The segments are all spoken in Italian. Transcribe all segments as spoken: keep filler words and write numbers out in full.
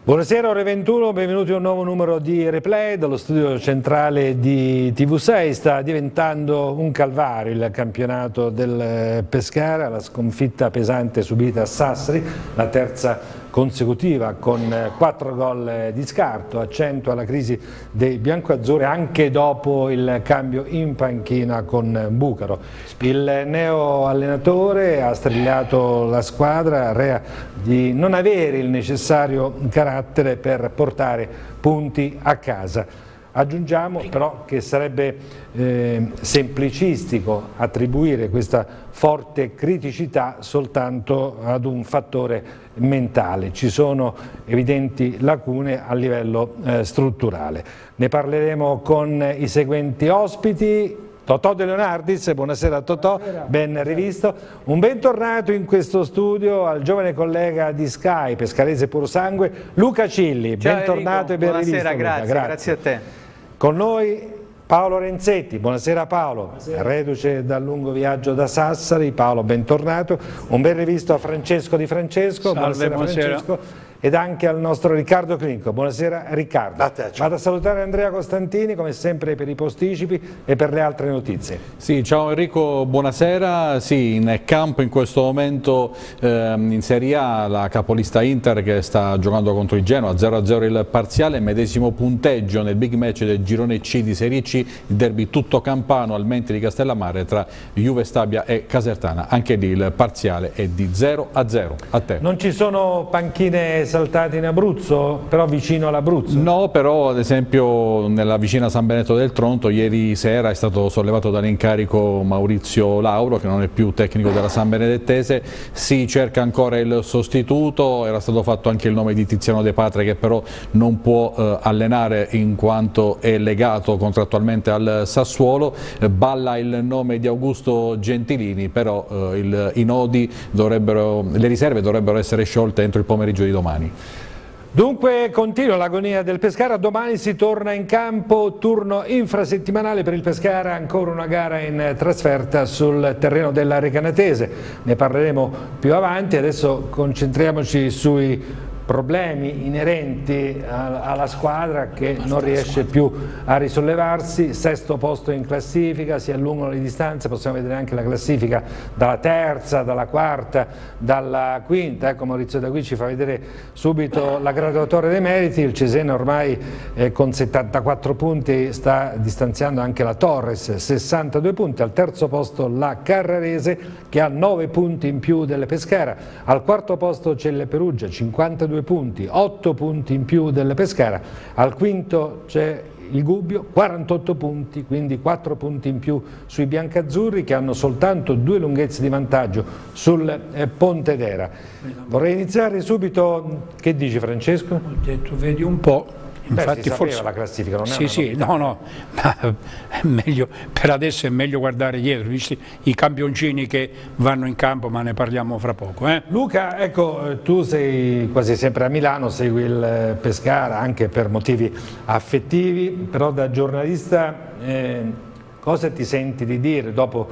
Buonasera, ore ventuno, benvenuti a un nuovo numero di Replay dallo studio centrale di T V sei. Sta diventando un calvario il campionato del Pescara, la sconfitta pesante subita a Sassari, la terza consecutiva con quattro gol di scarto, accentua la crisi dei biancoazzurri anche dopo il cambio in panchina con Bucaro. Il neo allenatore ha strillato la squadra, rea di non avere il necessario carattere per portare punti a casa. Aggiungiamo però che sarebbe eh, semplicistico attribuire questa forte criticità soltanto ad un fattore mentale. Ci sono evidenti lacune a livello eh, strutturale. Ne parleremo con i seguenti ospiti. Totò De Leonardis, buonasera Totò, buonasera. Ben rivisto. Un bentornato in questo studio al giovane collega di Sky, pescarese puro sangue, Luca Cilli. Ciao bentornato Enrico. e ben buonasera, rivisto. Grazie, grazie. grazie a te. Con noi Paolo Renzetti, buonasera Paolo, buonasera. Reduce dal lungo viaggio da Sassari. Paolo, bentornato. Un ben rivisto a Francesco Di Francesco, Salve, buonasera, buonasera. Francesco. Ed anche al nostro Riccardo Clinco. Buonasera Riccardo. A te, vado a salutare Andrea Costantini come sempre per i posticipi e per le altre notizie. Sì, ciao Enrico, buonasera. Sì, in campo in questo momento ehm, in Serie A la capolista Inter che sta giocando contro il Genoa, zero a zero il parziale, medesimo punteggio nel big match del girone C di Serie C, il derby tutto campano al Menti di Castellammare tra Juve Stabia e Casertana, anche lì il parziale è di zero a zero. A te. Non ci sono panchine saltate in Abruzzo, però vicino all'Abruzzo? No, però ad esempio nella vicina San Benedetto del Tronto ieri sera è stato sollevato dall'incarico Maurizio Lauro, che non è più tecnico della San Benedettese, si cerca ancora il sostituto, era stato fatto anche il nome di Tiziano De Patria che però non può eh, allenare in quanto è legato contrattualmente al Sassuolo, eh, balla il nome di Augusto Gentilini, però eh, il, i nodi dovrebbero, le riserve dovrebbero essere sciolte entro il pomeriggio di domani. Dunque continua l'agonia del Pescara, domani si torna in campo, turno infrasettimanale per il Pescara, ancora una gara in trasferta sul terreno della Recanatese, ne parleremo più avanti, adesso concentriamoci sui problemi inerenti alla squadra che non riesce più a risollevarsi, sesto posto in classifica, si allungano le distanze, possiamo vedere anche la classifica dalla terza, dalla quarta, dalla quinta, ecco Maurizio da qui ci fa vedere subito la graduatoria dei meriti, il Cesena ormai eh, con settantaquattro punti sta distanziando anche la Torres, sessantadue punti, al terzo posto la Carrarese che ha nove punti in più del Pescara, al quarto posto c'è il Perugia, cinquantadue punti, otto punti in più del Pescara, al quinto c'è il Gubbio, quarantotto punti, quindi quattro punti in più sui biancazzurri che hanno soltanto due lunghezze di vantaggio sul eh, Pontedera. Vorrei iniziare subito, che dici Francesco? Ho detto, vedi un po'. Infatti Beh, si forse la classifica non è sì, una sì, no, no, ma è meglio, per adesso è meglio guardare dietro, visti i campioncini che vanno in campo, ma ne parliamo fra poco. Eh? Luca, ecco, tu sei quasi sempre a Milano, segui il Pescara anche per motivi affettivi, però da giornalista eh, cosa ti senti di dire dopo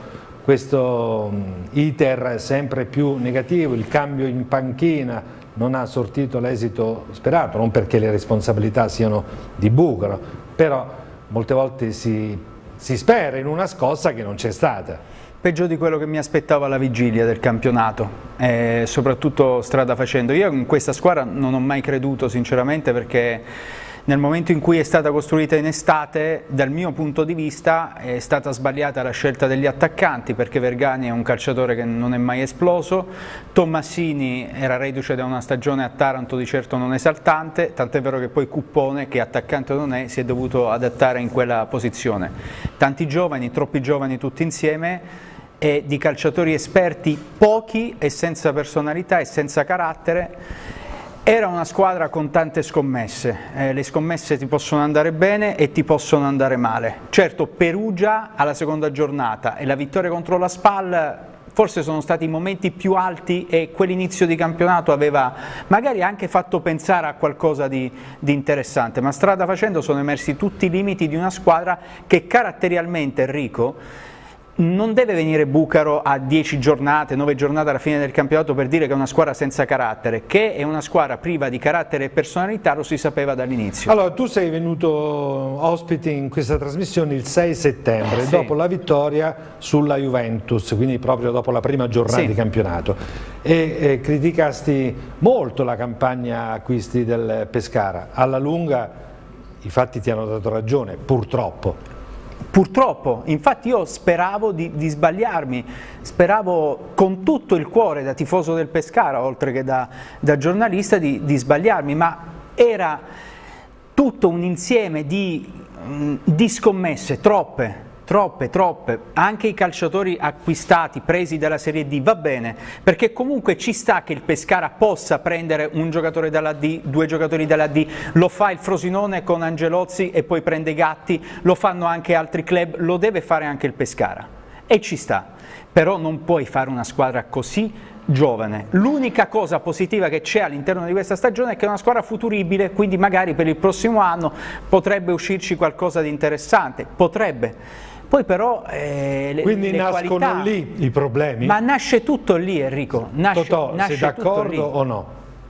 questo iter sempre più negativo, il cambio in panchina non ha sortito l'esito sperato, non perché le responsabilità siano di Bucaro, però molte volte si, si spera in una scossa che non c'è stata. Peggio di quello che mi aspettavo alla vigilia del campionato, eh, soprattutto strada facendo. Io in questa squadra non ho mai creduto sinceramente perché nel momento in cui è stata costruita in estate, dal mio punto di vista è stata sbagliata la scelta degli attaccanti perché Vergani è un calciatore che non è mai esploso, Tommasini era reduce da una stagione a Taranto di certo non esaltante, tant'è vero che poi Cuppone, che attaccante non è, si è dovuto adattare in quella posizione. Tanti giovani, troppi giovani tutti insieme, e di calciatori esperti pochi e senza personalità e senza carattere. Era una squadra con tante scommesse, eh, le scommesse ti possono andare bene e ti possono andare male. Certo Perugia alla seconda giornata e la vittoria contro la Spal forse sono stati i momenti più alti e quell'inizio di campionato aveva magari anche fatto pensare a qualcosa di, di interessante, ma strada facendo sono emersi tutti i limiti di una squadra che caratterialmente, Enrico, non deve venire Bucaro a dieci giornate, nove giornate alla fine del campionato per dire che è una squadra senza carattere. Che è una squadra priva di carattere e personalità lo si sapeva dall'inizio. Allora, tu sei venuto ospite in questa trasmissione il sei settembre, sì, dopo la vittoria sulla Juventus, quindi proprio dopo la prima giornata sì. di campionato, e, e criticasti molto la campagna acquisti del Pescara. Alla lunga i fatti ti hanno dato ragione, purtroppo. Purtroppo, infatti io speravo di, di sbagliarmi, speravo con tutto il cuore da tifoso del Pescara, oltre che da, da giornalista, di, di sbagliarmi, ma era tutto un insieme di, di scommesse, troppe, troppe, troppe, anche i calciatori acquistati, presi dalla Serie D, va bene, perché comunque ci sta che il Pescara possa prendere un giocatore dalla D, due giocatori dalla D, lo fa il Frosinone con Angelozzi e poi prende Gatti, lo fanno anche altri club, lo deve fare anche il Pescara, e ci sta, però non puoi fare una squadra così giovane. L'unica cosa positiva che c'è all'interno di questa stagione è che è una squadra futuribile, quindi magari per il prossimo anno potrebbe uscirci qualcosa di interessante, potrebbe. Poi però eh, le, quindi le nascono qualità, lì i problemi? Ma nasce tutto lì, Enrico. Nasce, Totò, nasce sei d'accordo o no?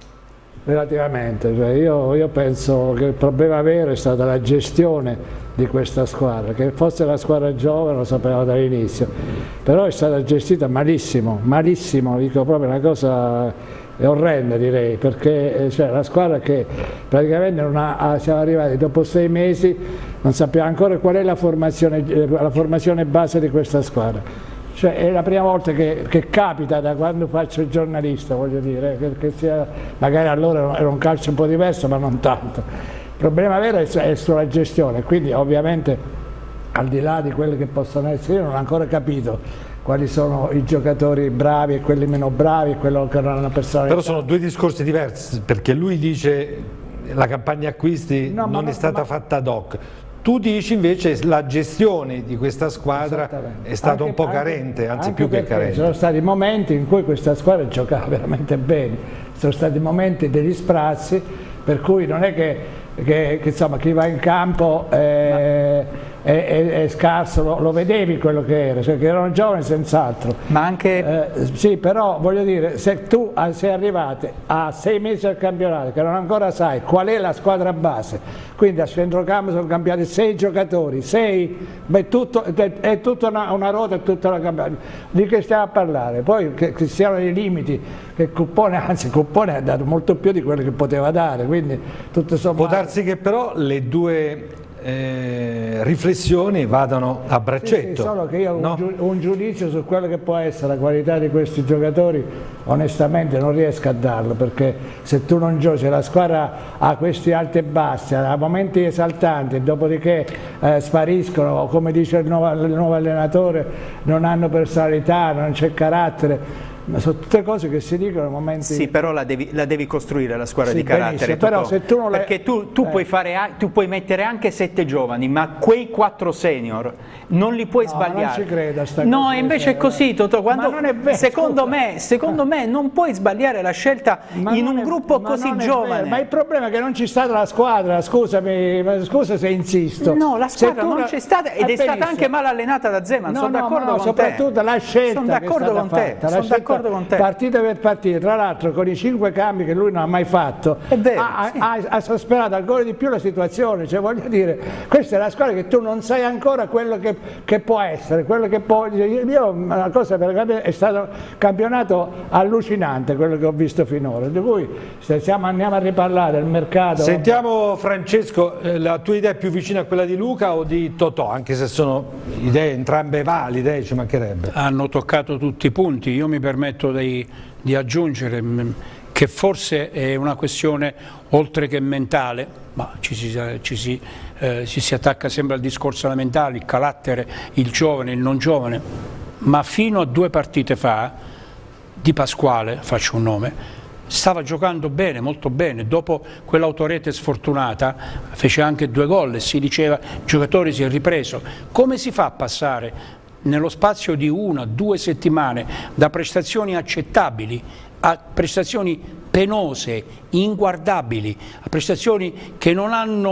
Relativamente, cioè io, io penso che il problema vero è stata la gestione di questa squadra, che fosse la squadra giovane lo sapevamo dall'inizio, però è stata gestita malissimo, malissimo, dico proprio una cosa è orrenda, direi, perché cioè, la squadra che praticamente non ha, siamo arrivati dopo sei mesi, non sappiamo ancora qual è la formazione, la formazione base di questa squadra. Cioè, è la prima volta che, che capita da quando faccio il giornalista, voglio dire, che, che sia, magari allora era un calcio un po' diverso, ma non tanto. Il problema vero è, è sulla gestione, quindi ovviamente al di là di quelli che possono essere, io non ho ancora capito quali sono i giocatori bravi e quelli meno bravi, quello che non hanno personalità. Però sono due discorsi diversi, perché lui dice la campagna acquisti no, non ma, è stata ma... fatta ad hoc. Tu dici invece la gestione di questa squadra è stata anche, un po' carente, anche, anzi anche più che carente. Ci sono stati momenti in cui questa squadra giocava veramente bene, ci sono stati momenti degli sprazzi, per cui non è che, che, che insomma, chi va in campo eh, è, è, è scarso, lo, lo vedevi quello che era, cioè che erano giovani senz'altro. Ma anche... Eh, sì, però voglio dire, se tu sei arrivato a sei mesi del campionato, che non ancora sai qual è la squadra base, quindi a centrocampo sono cambiati sei giocatori, sei, beh, tutto, è, è tutta una, una ruota, è tutta una campagna. Di che stiamo a parlare? Poi che, che siano dei limiti, che Cuppone, anzi Cuppone ha dato molto più di quello che poteva dare, quindi tutto sommato... Può darsi che però le due eh, riflessioni vadano a braccetto. Sì, sì, solo che io no? un, un giudizio su quello che può essere la qualità di questi giocatori onestamente non riesco a darlo, perché se tu non giochi, la squadra ha questi alti e bassi, ha momenti esaltanti, dopodiché eh, spariscono, come dice il nuovo, il nuovo allenatore, non hanno personalità, non c'è carattere. Ma sono tutte cose che si dicono in momenti... Sì, però la devi, la devi costruire la squadra sì, di carattere, però se tu non perché tu, tu, eh. puoi fare, tu puoi mettere anche sette giovani, ma quei quattro senior non li puoi no, sbagliare. Non ci credo a sta no, cosa, invece è così, Totò, quando, ma non è vero, secondo, me, secondo me non puoi sbagliare la scelta ma in un è, gruppo così giovane. Ma il problema è che non c'è stata la squadra, scusami, scusa se insisto. No, la squadra non c'è stata ed è benissimo. stata anche mal allenata da Zeman, no, sono no, d'accordo no, con soprattutto te. la scelta sono d'accordo con te, fatta, sono d'accordo con te. Partita per partita, tra l'altro con i cinque cambi che lui non ha mai fatto, è vero, ha, sì. ha, ha sosperato ancora di più la situazione, cioè voglio dire, questa è la squadra che tu non sai ancora quello che, che può essere, quello che può... Io, una cosa per capire, è stato un campionato allucinante quello che ho visto finora, di cui se siamo, andiamo a riparlare del mercato... Sentiamo Francesco, eh, la tua idea è più vicina a quella di Luca o di Totò, anche se sono idee entrambe valide, ci mancherebbe. Hanno toccato tutti i punti, io mi permetto di, di aggiungere che forse è una questione oltre che mentale, ma ci si, ci si, eh, ci si attacca sempre al discorso mentale, il carattere, il giovane, il non giovane, ma fino a due partite fa Di Pasquale, faccio un nome, stava giocando bene, molto bene, dopo quell'autorete sfortunata fece anche due gol e si diceva il giocatore si è ripreso. Come si fa a passare nello spazio di una, due settimane da prestazioni accettabili a prestazioni penose, inguardabili, a prestazioni che non hanno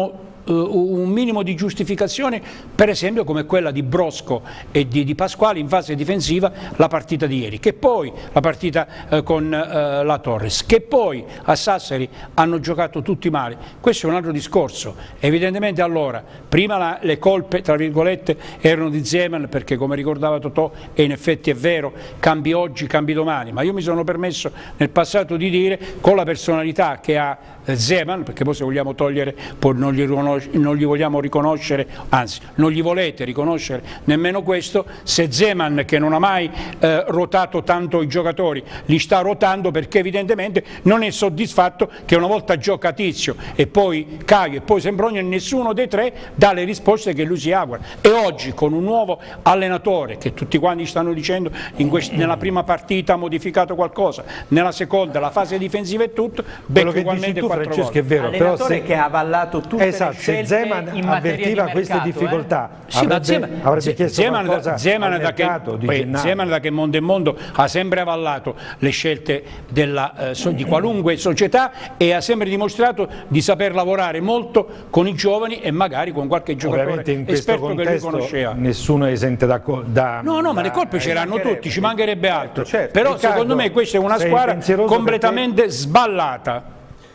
un minimo di giustificazione, per esempio come quella di Brosco e di, di Pasquale in fase difensiva la partita di ieri, che poi la partita eh, con eh, la Torres, che poi a Sassari hanno giocato tutti male. Questo è un altro discorso. Evidentemente allora prima la, le colpe tra virgolette erano di Zeman, perché come ricordava Totò, e in effetti è vero, cambi oggi, cambi domani, ma io mi sono permesso nel passato di dire, con la personalità che ha Zeman, perché poi se vogliamo togliere poi non gli, non gli vogliamo riconoscere, anzi non gli volete riconoscere nemmeno questo, se Zeman, che non ha mai eh, ruotato tanto i giocatori, li sta ruotando perché evidentemente non è soddisfatto che una volta gioca Tizio e poi Caio e poi Sempronio e nessuno dei tre dà le risposte che lui si augura. E oggi con un nuovo allenatore, che tutti quanti stanno dicendo in nella prima partita ha modificato qualcosa, nella seconda la fase difensiva e tutto, quello che dici tu, Francesco, è vero, però se, che ha avallato tutte esatto, le scelte se Zeman in avvertiva di queste mercato, difficoltà, eh? Sì, avrebbe, Zeman, avrebbe chiesto Zeman, qualcosa Zeman al da che, mercato di poi, gennaio. Zeman da che mondo e mondo ha sempre avallato le scelte della, eh, so, di qualunque società e ha sempre dimostrato di saper lavorare molto con i giovani e magari con qualche giocatore in questo esperto che lui conosceva. Nessuno è esente da, da no, no, ma da, le colpe c'erano tutti, ci mancherebbe altro. Certo, però Riccardo, secondo me questa è una squadra completamente perché... sballata.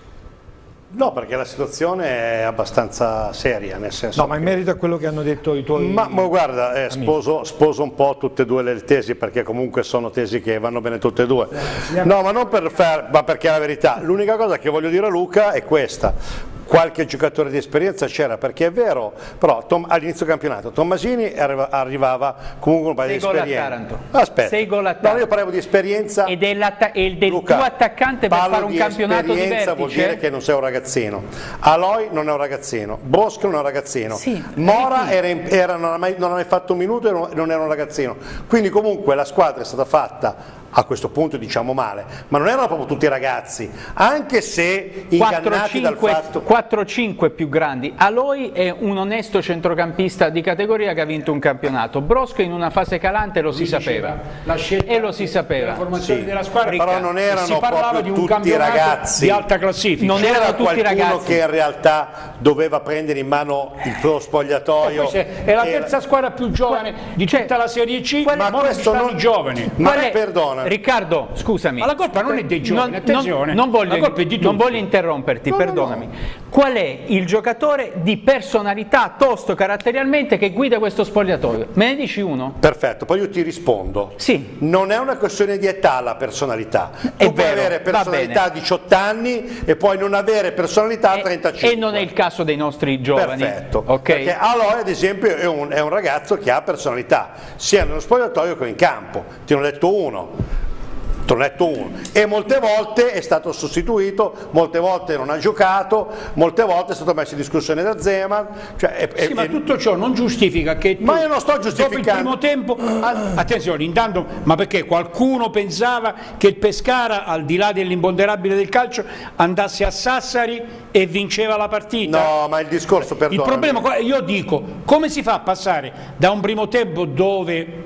No, perché la situazione è abbastanza seria, nel senso no, ma in merito a quello che hanno detto i tuoi ma, ma guarda, eh, sposo, sposo un po' tutte e due le tesi, perché comunque sono tesi che vanno bene tutte e due. No, ma non per far, ma perché è la verità. L'unica cosa che voglio dire a Luca è questa. Qualche giocatore di esperienza c'era, perché è vero, però all'inizio campionato Tommasini arriva, arrivava comunque un paio di esperienza. Aspetta, sei gol a Taranto. No, io parlavo di esperienza e, e del Luca, tuo attaccante per fare un di campionato di vertice. Vuol dire che non sei un ragazzino. Aloy non è un ragazzino, Brosco non è un ragazzino, sì, Mora era in, era, non, ha mai, non ha mai fatto un minuto e non era un ragazzino. Quindi comunque la squadra è stata fatta, a questo punto diciamo male, ma non erano proprio tutti ragazzi, anche se ingannati dal fatto... quattro cinque più grandi. Aloy è un onesto centrocampista di categoria che ha vinto un campionato. Brosco in una fase calante lo si Lui sapeva la scelta e lo si sapeva. La formazione sì, della squadra, però non erano si parlava proprio di un tutti ragazzi di alta classifica. Non c'era erano tutti qualcuno ragazzi che in realtà doveva prendere in mano il suo spogliatoio. È la terza squadra più giovane di tutta la Serie C, ma questo non i giovani. Ma è, perdona, Riccardo, scusami. Ma la colpa non è dei giovani, non, attenzione. Non, non, voglio, la colpa è di non tutti. voglio interromperti, no, perdonami. No, no. Qual è il giocatore di personalità tosto caratterialmente che guida questo spogliatoio? Me ne dici uno? Perfetto, poi io ti rispondo. Sì. Non è una questione di età la personalità. Tu È puoi vero, avere personalità a diciotto anni e puoi non avere personalità a trentacinque. E non è il caso dei nostri giovani. Perfetto. Okay. Perché Aloy ad esempio è un, è un ragazzo che ha personalità, sia nello spogliatoio che in campo. Ti ho detto uno. Tonetto uno, e molte volte è stato sostituito, molte volte non ha giocato, molte volte è stato messo in discussione da Zeman. Cioè è, sì, è, ma tutto ciò non giustifica che tu, ma io non sto giustificando. dopo il primo tempo, attenzione, intanto, ma perché qualcuno pensava che il Pescara, al di là dell'imponderabile del calcio, andasse a Sassari e vinceva la partita? No, ma il discorso, perdonami. Il problema, io dico, come si fa a passare da un primo tempo dove,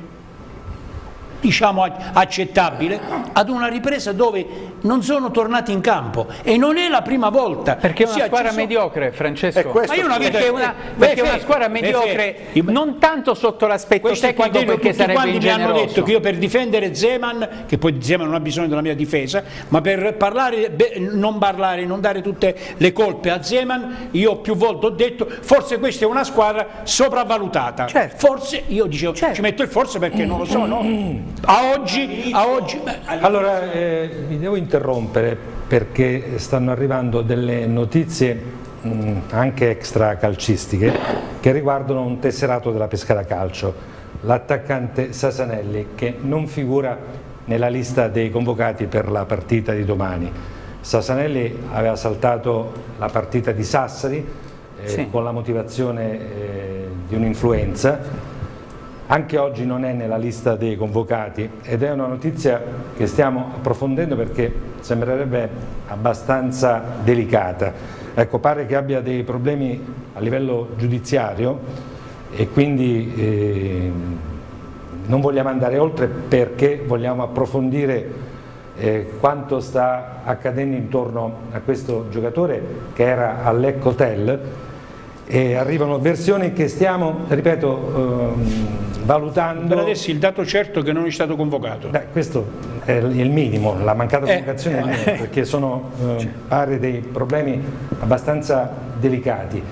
diciamo accettabile, ad una ripresa dove non sono tornati in campo, e non è la prima volta, perché è una sì, squadra sono... mediocre, Francesco. Ma io una vita perché è una, perché una squadra mediocre non tanto sotto l'aspetto tecnico, perché tutti sarebbe quanti mi hanno ingeneroso. detto che io per difendere Zeman, che poi Zeman non ha bisogno della mia difesa, ma per parlare, beh, non parlare, non dare tutte le colpe a Zeman, io più volte ho detto forse questa è una squadra sopravvalutata. Certo. Forse, io dicevo, certo, ci metto il forse perché non lo so, no? A oggi, a oggi allora eh, mi devo interrompere perché stanno arrivando delle notizie mh, anche extra calcistiche che riguardano un tesserato della Pescara Calcio, l'attaccante Sasanelli, che non figura nella lista dei convocati per la partita di domani. Sasanelli aveva saltato la partita di Sassari eh, sì. con la motivazione eh, di un'influenza. Anche oggi non è nella lista dei convocati ed è una notizia che stiamo approfondendo perché sembrerebbe abbastanza delicata. Ecco, pare che abbia dei problemi a livello giudiziario e quindi eh, non vogliamo andare oltre perché vogliamo approfondire eh, quanto sta accadendo intorno a questo giocatore che era all'Ec Hotel e arrivano versioni che stiamo, ripeto, ehm, valutando. Per adesso il dato certo è che non è stato convocato. Beh, questo è il minimo, la mancata Eh, convocazione è il minimo, eh, perché sono eh, pare dei problemi abbastanza delicati,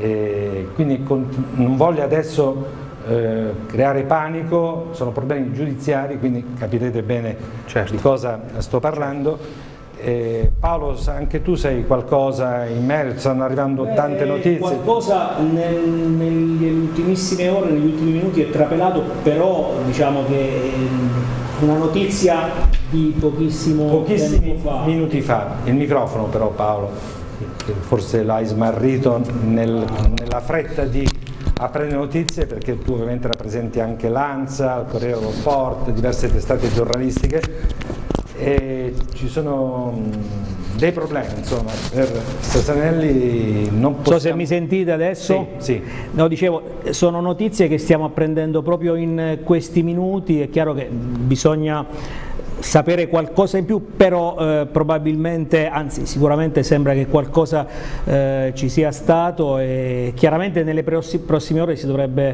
e quindi non voglio adesso eh, creare panico, sono problemi giudiziari, quindi capirete bene certo. di cosa sto parlando. Eh, Paolo, anche tu sai qualcosa in merito? Stanno arrivando Beh, tante notizie. Qualcosa nel, nelle ultimissime ore, negli ultimi minuti è trapelato, però diciamo che è una notizia di pochissimo Pochissimi tempo fa. minuti fa. Il microfono però, Paolo, che forse l'hai smarrito nel, nella fretta di apprendere notizie, perché tu ovviamente rappresenti anche l'ANSA, il Corriere dello Sport, diverse testate giornalistiche, e ci sono dei problemi, insomma, per Sasanelli non possiamo... So se mi sentite adesso? Sì, sì. No, dicevo, sono notizie che stiamo apprendendo proprio in questi minuti, è chiaro che bisogna sapere qualcosa in più, però eh, probabilmente, anzi sicuramente sembra che qualcosa eh, ci sia stato, e chiaramente nelle prossime ore si dovrebbe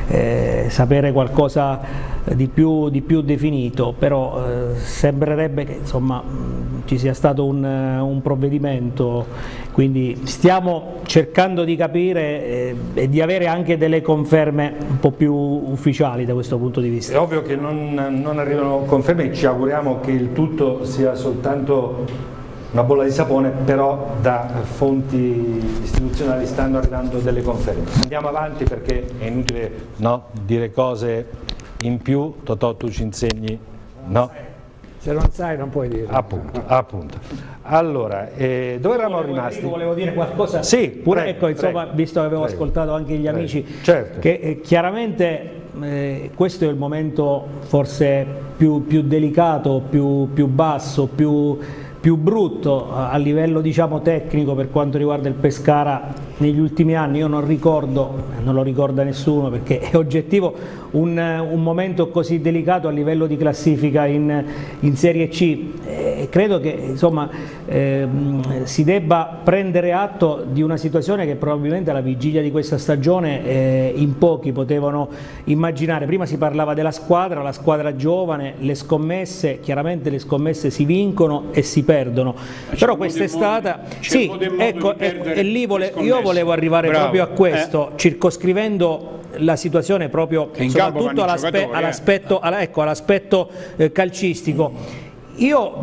eh, sapere qualcosa di più, di più definito, però eh, sembrerebbe che insomma ci sia stato un, un provvedimento, quindi stiamo cercando di capire eh, e di avere anche delle conferme un po' più ufficiali da questo punto di vista. È ovvio che non, non arrivano conferme, ci auguriamo che il tutto sia soltanto una bolla di sapone, però da fonti istituzionali stanno arrivando delle conferme. Andiamo avanti perché è inutile, no, dire cose in più. Totò, tu ci insegni, no? Se non sai non puoi dire. Appunto, appunto. Allora, eh, dove eravamo rimasti? Volevo dire qualcosa, sì, pure, prego, ecco, insomma, prego, visto che avevo prego, ascoltato anche gli prego, amici, certo. che eh, chiaramente eh, questo è il momento forse più, più delicato, più, più basso, più, più brutto a, a livello diciamo tecnico per quanto riguarda il Pescara negli ultimi anni. Io non ricordo, non lo ricorda nessuno perché è oggettivo, un, un momento così delicato a livello di classifica in, in Serie C. E credo che insomma eh, si debba prendere atto di una situazione che probabilmente alla vigilia di questa stagione eh, in pochi potevano immaginare. Prima si parlava della squadra, la squadra giovane, le scommesse, chiaramente le scommesse si vincono e si perdono, però questa è stata, sì, ecco, ecco, e lì vole, io volevo arrivare Bravo. proprio a questo, eh. circoscrivendo la situazione proprio soprattutto all'aspetto all'aspetto eh. ecco, all'aspetto eh, calcistico. Io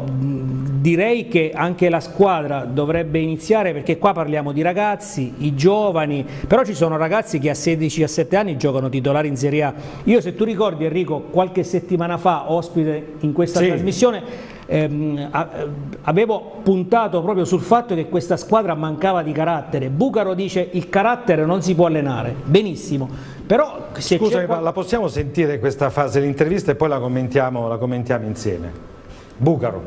direi che anche la squadra dovrebbe iniziare, perché qua parliamo di ragazzi, i giovani, però ci sono ragazzi che a sedici diciassette anni giocano titolari in Serie A. Io, se tu ricordi Enrico, qualche settimana fa, ospite in questa sì. trasmissione, ehm, avevo puntato proprio sul fatto che questa squadra mancava di carattere. Bucaro dice il carattere non si può allenare, benissimo. Però se Scusa, la possiamo sentire questa fase dell'intervista e poi la commentiamo, la commentiamo insieme. Bucaro.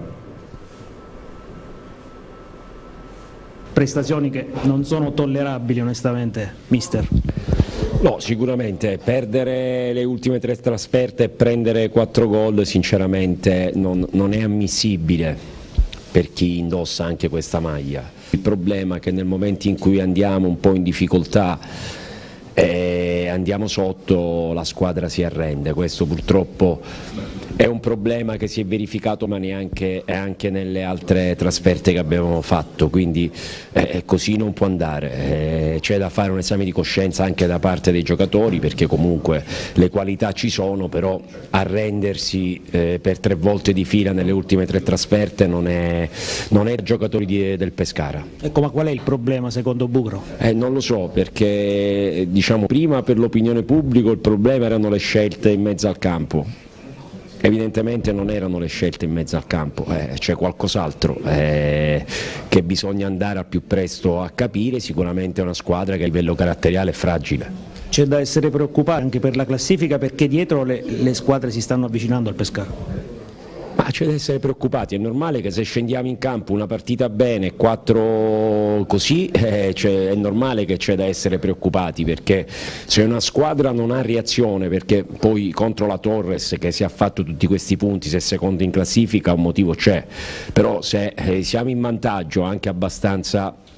Prestazioni che non sono tollerabili onestamente, mister. No, sicuramente perdere le ultime tre trasferte e prendere quattro gol sinceramente non, non è ammissibile per chi indossa anche questa maglia. Il problema è che nel momento in cui andiamo un po' in difficoltà e andiamo sotto, la squadra si arrende. Questo purtroppo è un problema che si è verificato ma neanche anche nelle altre trasferte che abbiamo fatto, quindi eh, così non può andare. Eh, c'è da fare un esame di coscienza anche da parte dei giocatori, perché comunque le qualità ci sono, però arrendersi eh, per tre volte di fila nelle ultime tre trasferte non è, non è giocatori di, del Pescara. Ecco, ma qual è il problema secondo Bucaro? Eh, non lo so, perché diciamo prima per l'opinione pubblica il problema erano le scelte in mezzo al campo. Evidentemente non erano le scelte in mezzo al campo, eh, c'è qualcos'altro eh, che bisogna andare al più presto a capire. Sicuramente è una squadra che a livello caratteriale è fragile. C'è da essere preoccupati anche per la classifica, perché dietro le, le squadre si stanno avvicinando al Pescara. Ma c'è da essere preoccupati, è normale che se scendiamo in campo una partita bene, quattro così, eh, è normale che c'è da essere preoccupati, perché se una squadra non ha reazione, perché poi contro la Torres che si è fatto tutti questi punti, se è secondo in classifica un motivo c'è, però se eh, siamo in vantaggio anche abbastanza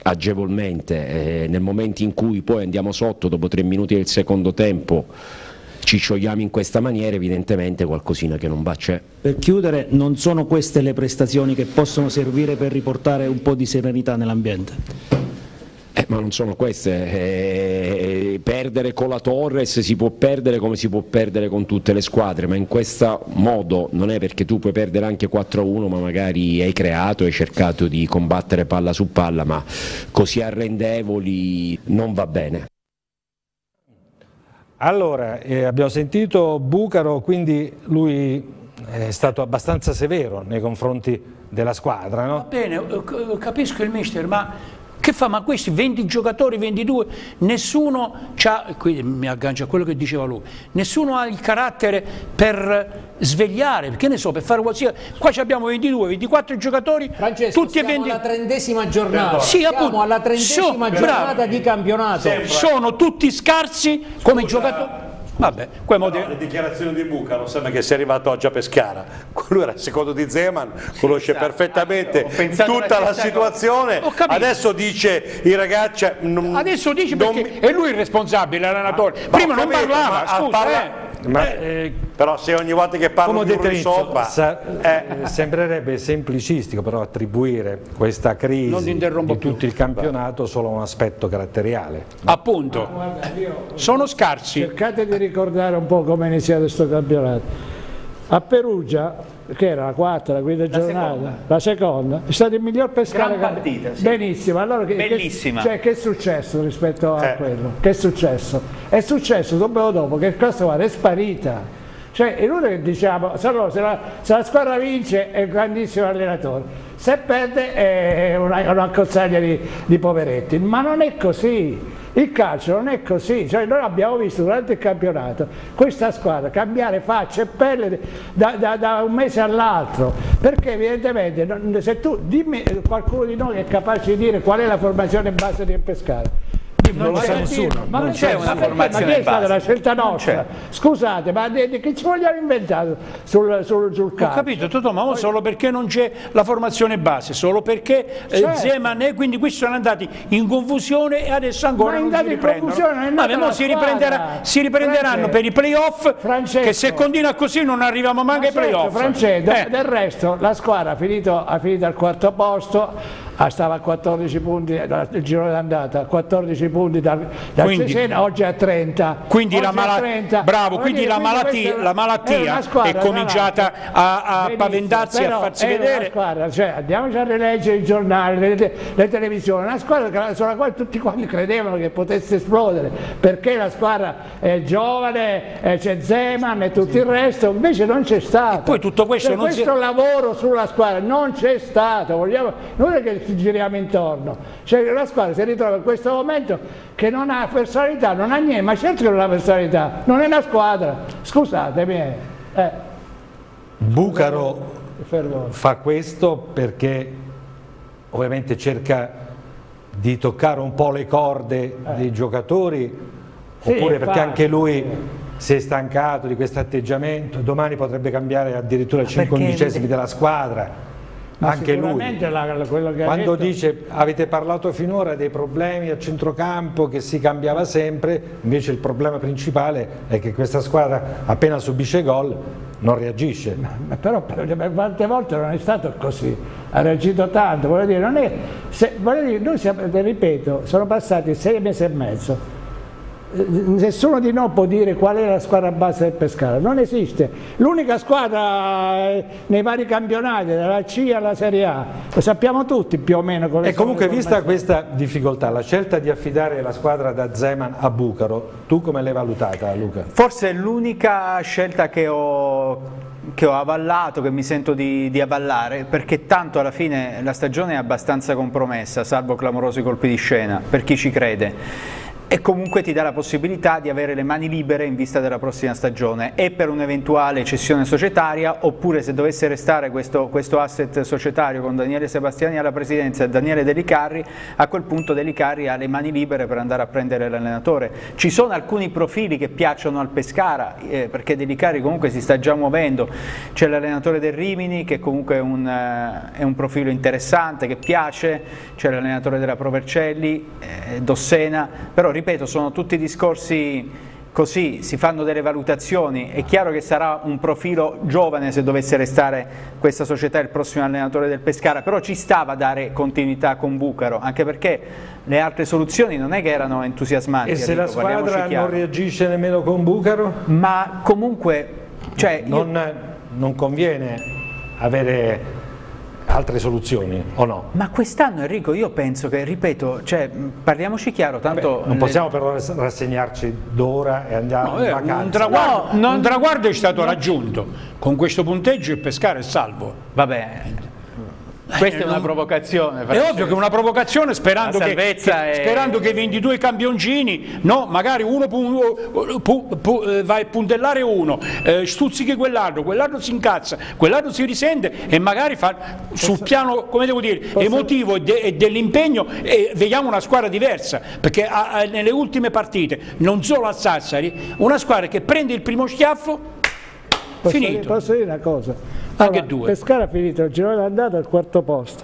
agevolmente, eh, nel momento in cui poi andiamo sotto dopo tre minuti del secondo tempo ci sciogliamo in questa maniera, evidentemente qualcosina che non va c'è. Per chiudere, non sono queste le prestazioni che possono servire per riportare un po' di serenità nell'ambiente? Eh, ma non sono queste, eh, perdere con la Torres si può perdere come si può perdere con tutte le squadre, ma in questo modo non è, perché tu puoi perdere anche quattro a uno, ma magari hai creato, hai cercato di combattere palla su palla, ma così arrendevoli non va bene. Allora, eh, abbiamo sentito Bucaro, quindi lui è stato abbastanza severo nei confronti della squadra, no? Va bene, capisco il mister, ma che fa? Ma questi venti giocatori, ventidue, nessuno c'ha, qui mi aggancio a quello che diceva lui, nessuno ha il carattere per svegliare, perché ne so, per fare qualsiasi. Qua abbiamo ventidue, ventiquattro giocatori, Francesco, tutti e siamo venti... alla trentesima giornata, sì, siamo appunto, alla trentesima so, giornata bravo. di campionato. Sono tutti scarsi come giocatori. Vabbè, no, le dichiarazioni di Bucaro sembra che sia arrivato oggi a Pescara. Lui era il secondo di Zeman, conosce esatto. perfettamente tutta la, la situazione. Adesso dice i ragazzi. Non, Adesso dice non perché mi... è lui il responsabile, l'allenatore. Prima non capito, parlava, scusa, parla... eh. Ma, eh, però se ogni volta che parlo di un risolva eh. sembrerebbe semplicistico però attribuire questa crisi di tutto più. il campionato solo a un aspetto caratteriale. Appunto, guarda, io, sono scarsi. Cercate di ricordare un po' come è iniziato questo campionato. A Perugia, che era la quarta, la quinta giornata, seconda. la seconda, è stato il miglior pescare. Gran partita, sì. Benissimo, allora che, Bellissima. Che, cioè, che è successo rispetto a eh. quello? Che è successo? È successo subito dopo che questa guarda è sparita. Cioè è inutile che diciamo, se la, se la squadra vince è un grandissimo allenatore, se perde è una, una cozzaglia di, di poveretti, ma non è così. Il calcio non è così, cioè noi abbiamo visto durante il campionato questa squadra cambiare faccia e pelle da, da, da un mese all'altro, perché evidentemente se tu dimmi qualcuno di noi è capace di dire qual è la formazione base del Pescara. Non lo sa nessuno, ma non c'è una formazione ma che è stata base. la scelta nostra? Scusate, ma che ci vogliamo inventare sul, sul, sul calcio? Ho capito, Totò, ma solo perché non c'è la formazione base, solo perché eh, certo. Zeman e quindi questi sono andati in confusione e adesso ancora non si riprendono. Ma ma si, riprenderà, si riprenderanno Francesco. per i playoff, Francesco. che se continua così non arriviamo manco ai certo, playoff. Francesco, eh. del resto la squadra ha finito, ha finito al quarto posto, stava a quattordici punti il giro d'andata, quattordici punti dal, dal quindi, Cesena, oggi a trenta. Quindi oggi la, mala trenta. bravo, quindi dire, la quindi malattia, è, la malattia è, squadra, è cominciata a, a paventarsi, a farsi vedere. Una squadra, cioè, andiamoci a rileggere i giornali, le, le televisioni, una squadra sulla quale tutti quanti credevano che potesse esplodere, perché la squadra è giovane, c'è Zeman e tutto il resto, invece non c'è stato. E poi tutto questo, cioè, non questo si... lavoro sulla squadra non c'è stato, vogliamo, non è che ci giriamo intorno. Cioè la squadra si ritrova in questo momento che non ha personalità, non ha niente, ma certo che non ha personalità, non è una squadra, scusatemi. Eh. Bucaro fa questo perché ovviamente cerca di toccare un po' le corde eh. dei giocatori, sì, oppure perché infatti. anche lui si è stancato di questo atteggiamento, domani potrebbe cambiare addirittura i cinque undicesimi della squadra. Ma anche lui, la, la, quello che quando detto... dice avete parlato finora dei problemi a centrocampo che si cambiava sempre, invece il problema principale è che questa squadra appena subisce gol non reagisce. Ma, ma però quante volte non è stato così, ha reagito tanto, voglio dire, non è, se, voglio dire, noi siamo, ripeto, sono passati sei mesi e mezzo. Nessuno di noi può dire qual è la squadra base del Pescara, non esiste. L'unica squadra nei vari campionati, dalla C alla Serie A, lo sappiamo tutti più o meno. E comunque, vista questa difficoltà, la scelta di affidare la squadra da Zeman a Bucaro, tu come l'hai valutata, Luca? Forse è l'unica scelta che ho, che ho avallato, che mi sento di, di avallare, perché tanto alla fine la stagione è abbastanza compromessa, salvo clamorosi colpi di scena, per chi ci crede. e comunque ti dà la possibilità di avere le mani libere in vista della prossima stagione e per un'eventuale cessione societaria, oppure se dovesse restare questo, questo asset societario con Daniele Sebastiani alla presidenza e Daniele De Licarri, a quel punto De Licarri ha le mani libere per andare a prendere l'allenatore. Ci sono alcuni profili che piacciono al Pescara, eh, perché De Licarri comunque si sta già muovendo, c'è l'allenatore del Rimini che comunque è un, eh, è un profilo interessante, che piace, c'è l'allenatore della Pro Vercelli, eh, Dossena, però ripeto, sono tutti discorsi così, si fanno delle valutazioni. È chiaro che sarà un profilo giovane se dovesse restare questa società il prossimo allenatore del Pescara, però ci stava a dare continuità con Bucaro, anche perché le altre soluzioni non è che erano entusiasmanti. E se la squadra non reagisce nemmeno con Bucaro? Ma comunque, cioè, non, io... non conviene avere altre soluzioni o no? Ma quest'anno, Enrico, io penso che, ripeto, cioè, parliamoci chiaro, tanto... Beh, non possiamo le... però rassegnarci d'ora e andiamo no, in eh, vacanza. Un traguardo, no, non... un traguardo è stato raggiunto, con questo punteggio il Pescara è salvo. Vabbè, questa eh, è una non... provocazione. È ovvio che è una provocazione, sperando, che, che, è... sperando che i ventidue campioncini, no, magari uno pu, pu, pu, vai a puntellare uno, eh, stuzzichi quell'altro, quell'altro si incazza, quell'altro si risente e magari fa, sul piano, come devo dire, Posso... emotivo e, de, e dell'impegno eh, vediamo una squadra diversa, perché a, a, nelle ultime partite, non solo a Sassari, una squadra che prende il primo schiaffo, posso finito. Dire, posso dire una cosa? Anche allora, due. Pescara ha finito il girone d'andata al quarto posto.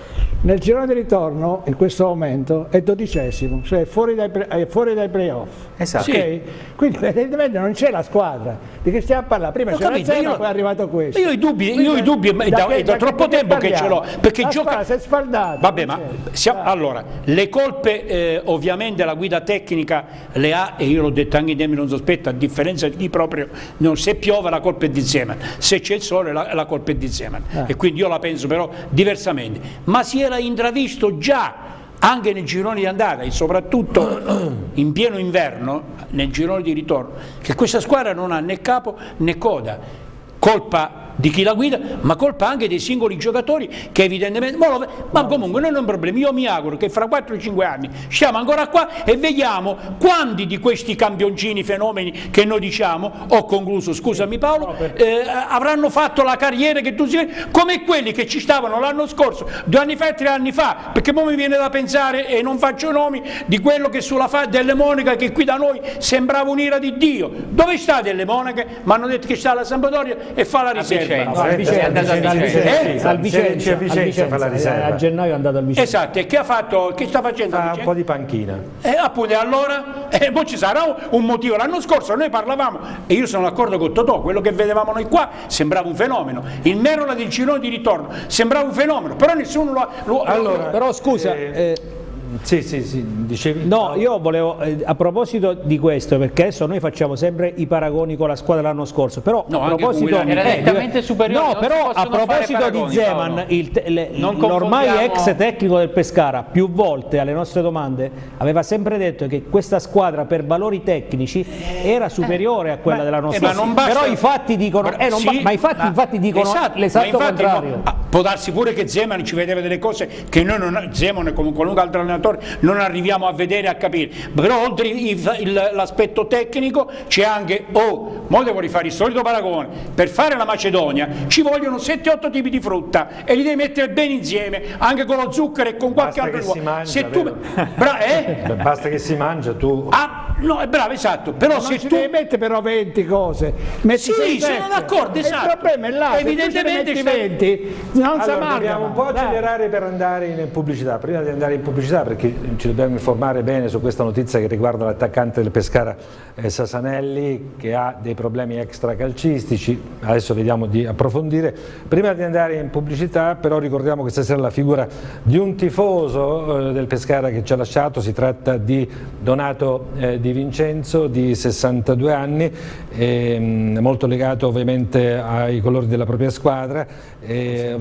Nel girone di ritorno, in questo momento, è dodicesimo, cioè fuori dai, è fuori dai playoff. Esatto. Okay? Sì. Quindi evidentemente non c'è la squadra. Di che stiamo a parlare? Prima c'era il zero, poi è arrivato questo. Io ho i dubbi, io ho i dubbi da, da, da, da troppo tempo che ce l'ho. Perché la gioca... si è sfaldata. Vabbè, ma siamo... allora, le colpe eh, ovviamente la guida tecnica le ha, e io l'ho detto anche in termini non sospetto, a differenza di proprio, non, se piove la colpa è di Zeman, se c'è il sole la, la colpa è di Zeman. Ah. E quindi io la penso però diversamente. Ma si era intravisto già anche nei gironi di andata e soprattutto in pieno inverno nel girone di ritorno che questa squadra non ha né capo né coda, colpa di chi la guida, ma colpa anche dei singoli giocatori che evidentemente, ma comunque non è un problema. Io mi auguro che fra quattro cinque anni stiamo ancora qua e vediamo quanti di questi campioncini fenomeni che noi diciamo, ho concluso, scusami Paolo, eh, avranno fatto la carriera che tu sei, come quelli che ci stavano l'anno scorso, due anni fa e tre anni fa, perché poi mi viene da pensare, e non faccio nomi, di quello che sulla fa delle Monache, che qui da noi sembrava un'ira di Dio. Dove sta delle Monache? Mi hanno detto che sta alla Sampdoria e fa la riserva. No, al Vicenza, al Vicenza, a gennaio è andato al Vicenza. Esatto, e che ha fatto? Che sta facendo? Fa un po' di panchina. E eh, appunto, allora, eh, poi ci sarà un motivo. L'anno scorso noi parlavamo, e io sono d'accordo con Totò, quello che vedevamo noi qua sembrava un fenomeno. Il Merola del girone di ritorno sembrava un fenomeno, però nessuno lo ha... Lo, allora, lo, però scusa... Eh, eh, Sì, sì, sì, dicevi. No, io volevo, eh, a proposito di questo, perché adesso noi facciamo sempre i paragoni con la squadra dell'anno scorso, però no, a proposito era nettamente superiore. No, però a proposito paragoni, di Zeman, l'ormai ex tecnico del Pescara, più volte alle nostre domande aveva sempre detto che questa squadra per valori tecnici era superiore a quella ma, dell'anno eh, scorso. Però i fatti dicono, eh, non sì, ma i fatti, ma, infatti dicono esatto, l'esatto contrario. No, può darsi pure che Zeman ci vedeva delle cose che noi non, Zeman come qualunque altro allenatore non arriviamo a vedere e a capire, però oltre l'aspetto tecnico c'è anche, oh, mo devo rifare il solito paragone, per fare la Macedonia ci vogliono sette otto tipi di frutta e li devi mettere bene insieme, anche con lo zucchero e con qualche altro uovo. Se tu... Bra... Eh? Basta che si mangia, tu... Ah, no, è bravo, esatto, però ma se non ci tu... devi mettere però venti cose. Metti sì, sono d'accordo, esatto. Il problema è là, evidentemente se tu venti, non si allora, dobbiamo un po' accelerare per andare in pubblicità. Prima di andare in pubblicità, perché ci dobbiamo informare bene su questa notizia che riguarda l'attaccante del Pescara eh, Sasanelli, che ha dei problemi extracalcistici, adesso vediamo di approfondire. Prima di andare in pubblicità però ricordiamo che stasera la figura di un tifoso eh, del Pescara che ci ha lasciato, si tratta di Donato eh, Di Vincenzo, di sessantadue anni, eh, molto legato ovviamente ai colori della propria squadra, e ovviamente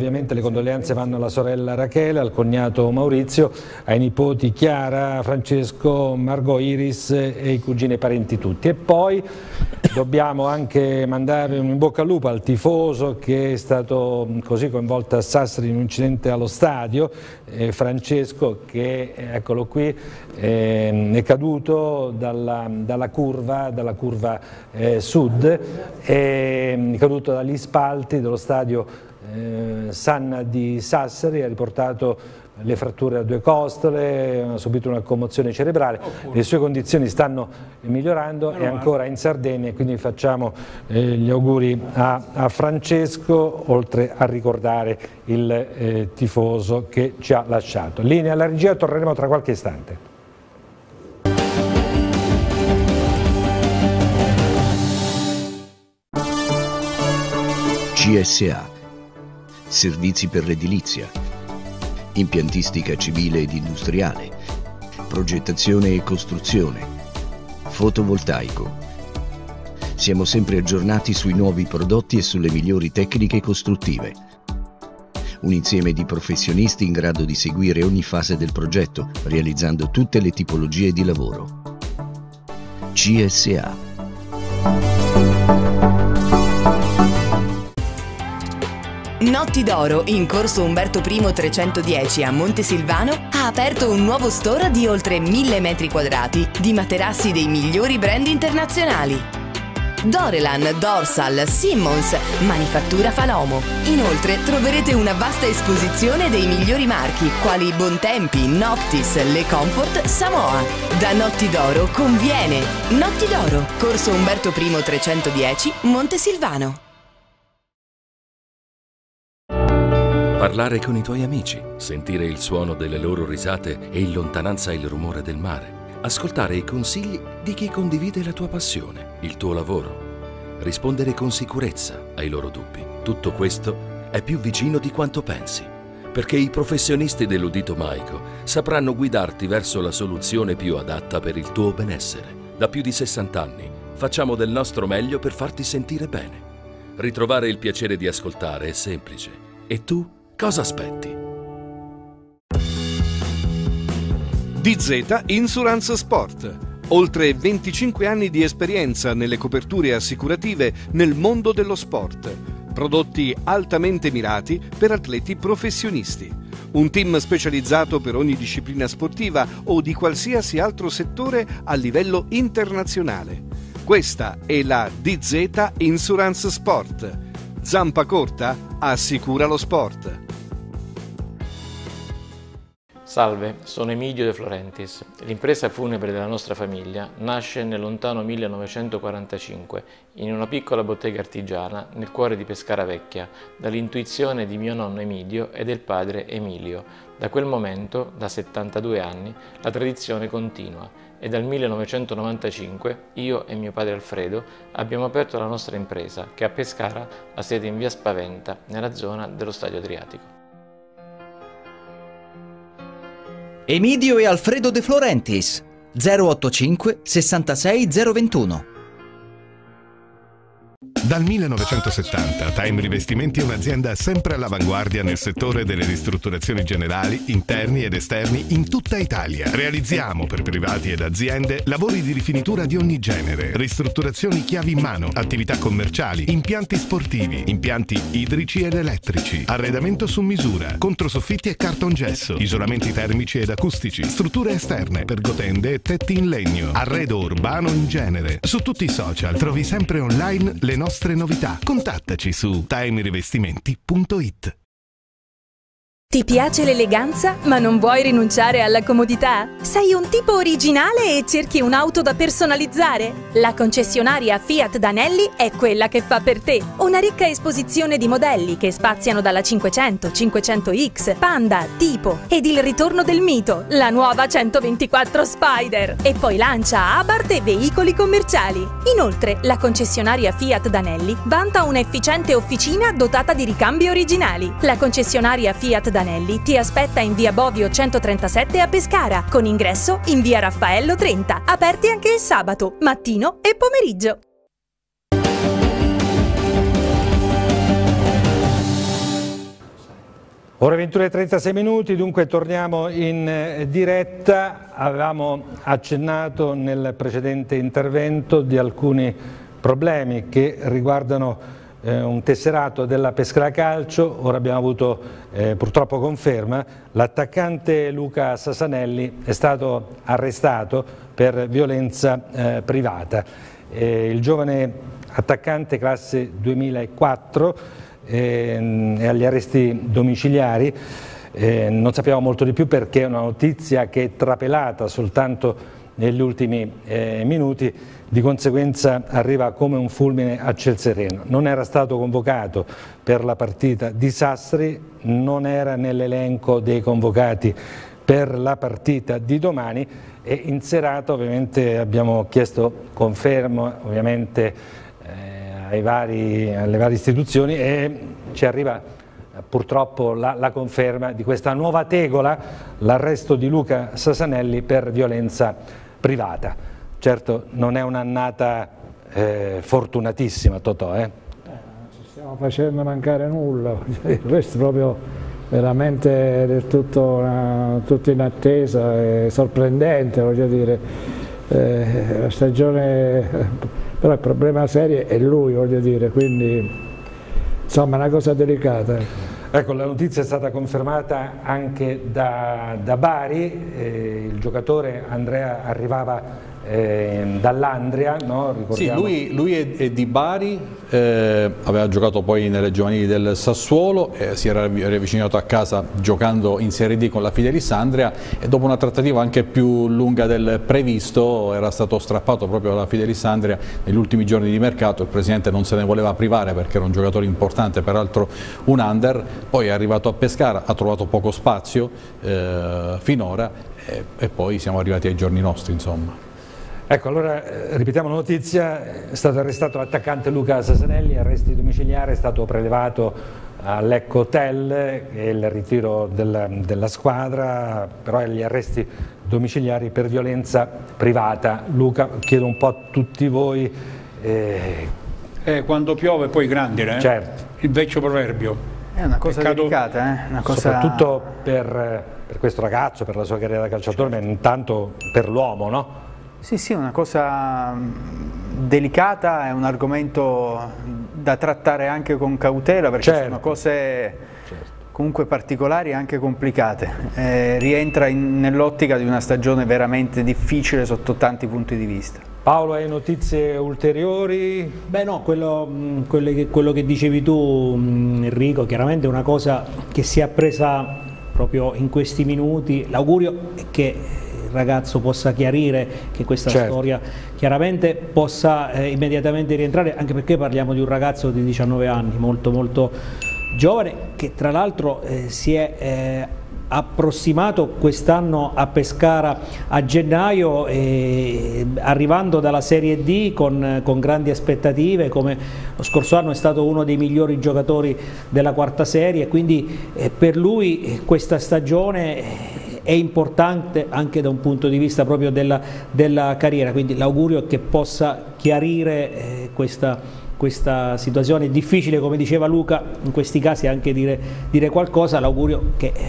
ovviamente le condoglianze vanno alla sorella Rachele, al cognato Maurizio, ai nipoti Chiara, Francesco, Margot, Iris e i cugini e parenti tutti. E poi dobbiamo anche mandare un in bocca al lupo al tifoso che è stato così coinvolto a Sassari in un incidente allo stadio, eh, Francesco, che eccolo qui, eh, è caduto dalla, dalla curva, dalla curva eh, sud, è caduto dagli spalti dello stadio eh, Sanna di Sassari, ha riportato le fratture a due costole, ha subito una commozione cerebrale, le sue condizioni stanno migliorando, è ancora in Sardegna, quindi facciamo eh, gli auguri a, a Francesco, oltre a ricordare il eh, tifoso che ci ha lasciato. Linea alla regia, torneremo tra qualche istante. C S A, servizi per l'edilizia, impiantistica civile ed industriale, progettazione e costruzione, fotovoltaico. Siamo sempre aggiornati sui nuovi prodotti e sulle migliori tecniche costruttive. Un insieme di professionisti in grado di seguire ogni fase del progetto, realizzando tutte le tipologie di lavoro. C S A. Notti d'Oro, in corso Umberto I trecentodieci a Montesilvano, ha aperto un nuovo store di oltre mille metri quadrati di materassi dei migliori brand internazionali. Dorelan, Dorsal, Simmons, Manifattura Falomo. Inoltre troverete una vasta esposizione dei migliori marchi quali Bontempi, Noctis, Le Comfort, Samoa. Da Notti d'Oro conviene. Notti d'Oro, corso Umberto I trecentodieci, Montesilvano. Parlare con i tuoi amici, sentire il suono delle loro risate e in lontananza il rumore del mare. Ascoltare i consigli di chi condivide la tua passione, il tuo lavoro. Rispondere con sicurezza ai loro dubbi. Tutto questo è più vicino di quanto pensi, perché i professionisti dell'Udito Maico sapranno guidarti verso la soluzione più adatta per il tuo benessere. Da più di sessanta anni facciamo del nostro meglio per farti sentire bene. Ritrovare il piacere di ascoltare è semplice. E tu? Cosa aspetti? D Z Insurance Sport. Oltre venticinque anni di esperienza nelle coperture assicurative nel mondo dello sport. Prodotti altamente mirati per atleti professionisti. Un team specializzato per ogni disciplina sportiva o di qualsiasi altro settore a livello internazionale. Questa è la D Z Insurance Sport. Zampa corta? Assicura lo sport. Salve, sono Emilio De Florentis. L'impresa funebre della nostra famiglia nasce nel lontano millenovecentoquarantacinque in una piccola bottega artigiana nel cuore di Pescara Vecchia, dall'intuizione di mio nonno Emilio e del padre Emilio. Da quel momento, da settantadue anni, la tradizione continua e dal millenovecentonovantacinque io e mio padre Alfredo abbiamo aperto la nostra impresa che a Pescara ha sede in via Spaventa, nella zona dello Stadio Adriatico. Emilio e Alfredo De Florentis, zero ottantacinque sessantasei zero ventuno. Dal millenovecentosettanta Time Rivestimenti è un'azienda sempre all'avanguardia nel settore delle ristrutturazioni generali, interni ed esterni in tutta Italia. Realizziamo per privati ed aziende lavori di rifinitura di ogni genere, ristrutturazioni chiavi in mano, attività commerciali, impianti sportivi, impianti idrici ed elettrici, arredamento su misura, controsoffitti e cartongesso, isolamenti termici ed acustici, strutture esterne, pergotende e tetti in legno, arredo urbano in genere. Su tutti i social trovi sempre online le nostre novità. Contattaci su time rivestimenti punto it. Ti piace l'eleganza, ma non vuoi rinunciare alla comodità? Sei un tipo originale e cerchi un'auto da personalizzare? La concessionaria Fiat Danelli è quella che fa per te. Una ricca esposizione di modelli che spaziano dalla cinquecento, cinquecento X, Panda, Tipo ed il ritorno del mito, la nuova centoventiquattro Spider. E poi lancia Abarth e veicoli commerciali. Inoltre, la concessionaria Fiat Danelli vanta un'efficiente officina dotata di ricambi originali. La concessionaria Fiat Danelli ti aspetta in via Bovio centotrentasette a Pescara, con ingresso in via Raffaello trenta, aperti anche il sabato, mattino e pomeriggio. Ore ventuno e trentasei minuti, dunque torniamo in diretta. Avevamo accennato nel precedente intervento di alcuni problemi che riguardano eh, un tesserato della Pescara Calcio. Ora abbiamo avuto eh, purtroppo conferma: l'attaccante Luca Sasanelli è stato arrestato per violenza eh, privata. Eh, il giovane attaccante classe duemilaquattro è agli arresti domiciliari. Eh, non sappiamo molto di più perché è una notizia che è trapelata soltanto negli ultimi eh, minuti, di conseguenza arriva come un fulmine a ciel sereno. Non era stato convocato per la partita di Sassari, non era nell'elenco dei convocati per la partita di domani e in serata ovviamente abbiamo chiesto conferma ovviamente Ai vari, alle varie istituzioni e ci arriva eh, purtroppo la, la conferma di questa nuova tegola, l'arresto di Luca Sasanelli per violenza privata. Certo non è un'annata eh, fortunatissima, Totò. Eh? Eh, non ci stiamo facendo mancare nulla, questo è proprio veramente del tutto, una, tutto in attesa, è sorprendente, voglio dire, eh, la stagione... Però il problema serio è lui, voglio dire, quindi insomma è una cosa delicata. Ecco, la notizia è stata confermata anche da, da Bari, eh, il giocatore Andrea arrivava eh, dall'Andria, no? Sì, lui, lui è, è di Bari, eh, aveva giocato poi nelle giovanili del Sassuolo, eh, si era riavvicinato a casa giocando in Serie D con la Fidelis Andria e dopo una trattativa anche più lunga del previsto era stato strappato proprio dalla Fidelis Andria negli ultimi giorni di mercato. Il presidente non se ne voleva privare perché era un giocatore importante, peraltro un under, poi è arrivato a Pescara, ha trovato poco spazio eh, finora e, e poi siamo arrivati ai giorni nostri, insomma. Ecco, allora eh, ripetiamo la notizia: è stato arrestato l'attaccante Luca Sasanelli, arresti domiciliari, è stato prelevato all'Ecco Hotel, che è il ritiro della, della squadra, però gli arresti domiciliari per violenza privata. Luca, chiedo un po' a tutti voi. Eh... Eh, quando piove poi grandine, eh? Certo. Il vecchio proverbio. È una cosa Peccato... delicata, eh? Una cosa... soprattutto per, per questo ragazzo, per la sua carriera da calciatore, certo. Ma intanto per l'uomo, no? Sì, sì, una cosa delicata, è un argomento da trattare anche con cautela perché certo. sono cose certo. comunque particolari e anche complicate. Eh, rientra nell'ottica di una stagione veramente difficile sotto tanti punti di vista. Paolo, hai notizie ulteriori? Beh no, quello, quello, che, quello che dicevi tu Enrico, chiaramente è una cosa che si è appresa proprio in questi minuti. L'augurio è che il ragazzo possa chiarire, che questa certo. storia chiaramente possa eh, immediatamente rientrare, anche perché parliamo di un ragazzo di diciannove anni, molto molto giovane, che tra l'altro eh, si è eh, approssimato quest'anno a Pescara a gennaio, eh, arrivando dalla Serie D con, con grandi aspettative, come lo scorso anno è stato uno dei migliori giocatori della quarta serie, quindi eh, per lui questa stagione è importante anche da un punto di vista proprio della, della carriera, quindi l'augurio è che possa chiarire eh, questa, questa situazione. È difficile, come diceva Luca, in questi casi anche dire, dire qualcosa, l'augurio che eh,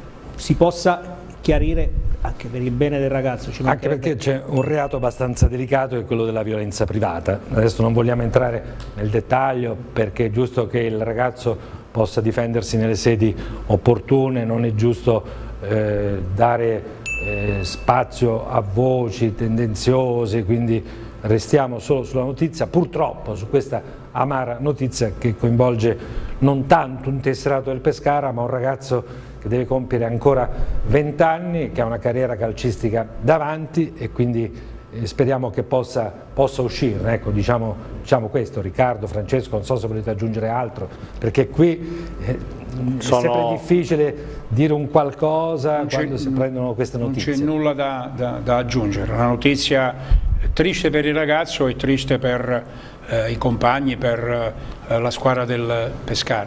si possa chiarire anche per il bene del ragazzo. Ci anche perché c'è un reato abbastanza delicato, che è quello della violenza privata. Adesso non vogliamo entrare nel dettaglio perché è giusto che il ragazzo possa difendersi nelle sedi opportune, non è giusto Eh, dare eh, spazio a voci tendenziose, quindi restiamo solo sulla notizia, purtroppo su questa amara notizia che coinvolge non tanto un tesserato del Pescara ma un ragazzo che deve compiere ancora venti anni, che ha una carriera calcistica davanti e quindi eh, speriamo che possa, possa uscirne, ecco, diciamo, diciamo questo. Riccardo, Francesco, non so se volete aggiungere altro, perché qui eh, Sono... è sempre difficile dire un qualcosa quando si prendono queste notizie. Non c'è nulla da, da, da aggiungere, una notizia triste per il ragazzo e triste per eh, i compagni, per eh, la squadra del Pescara.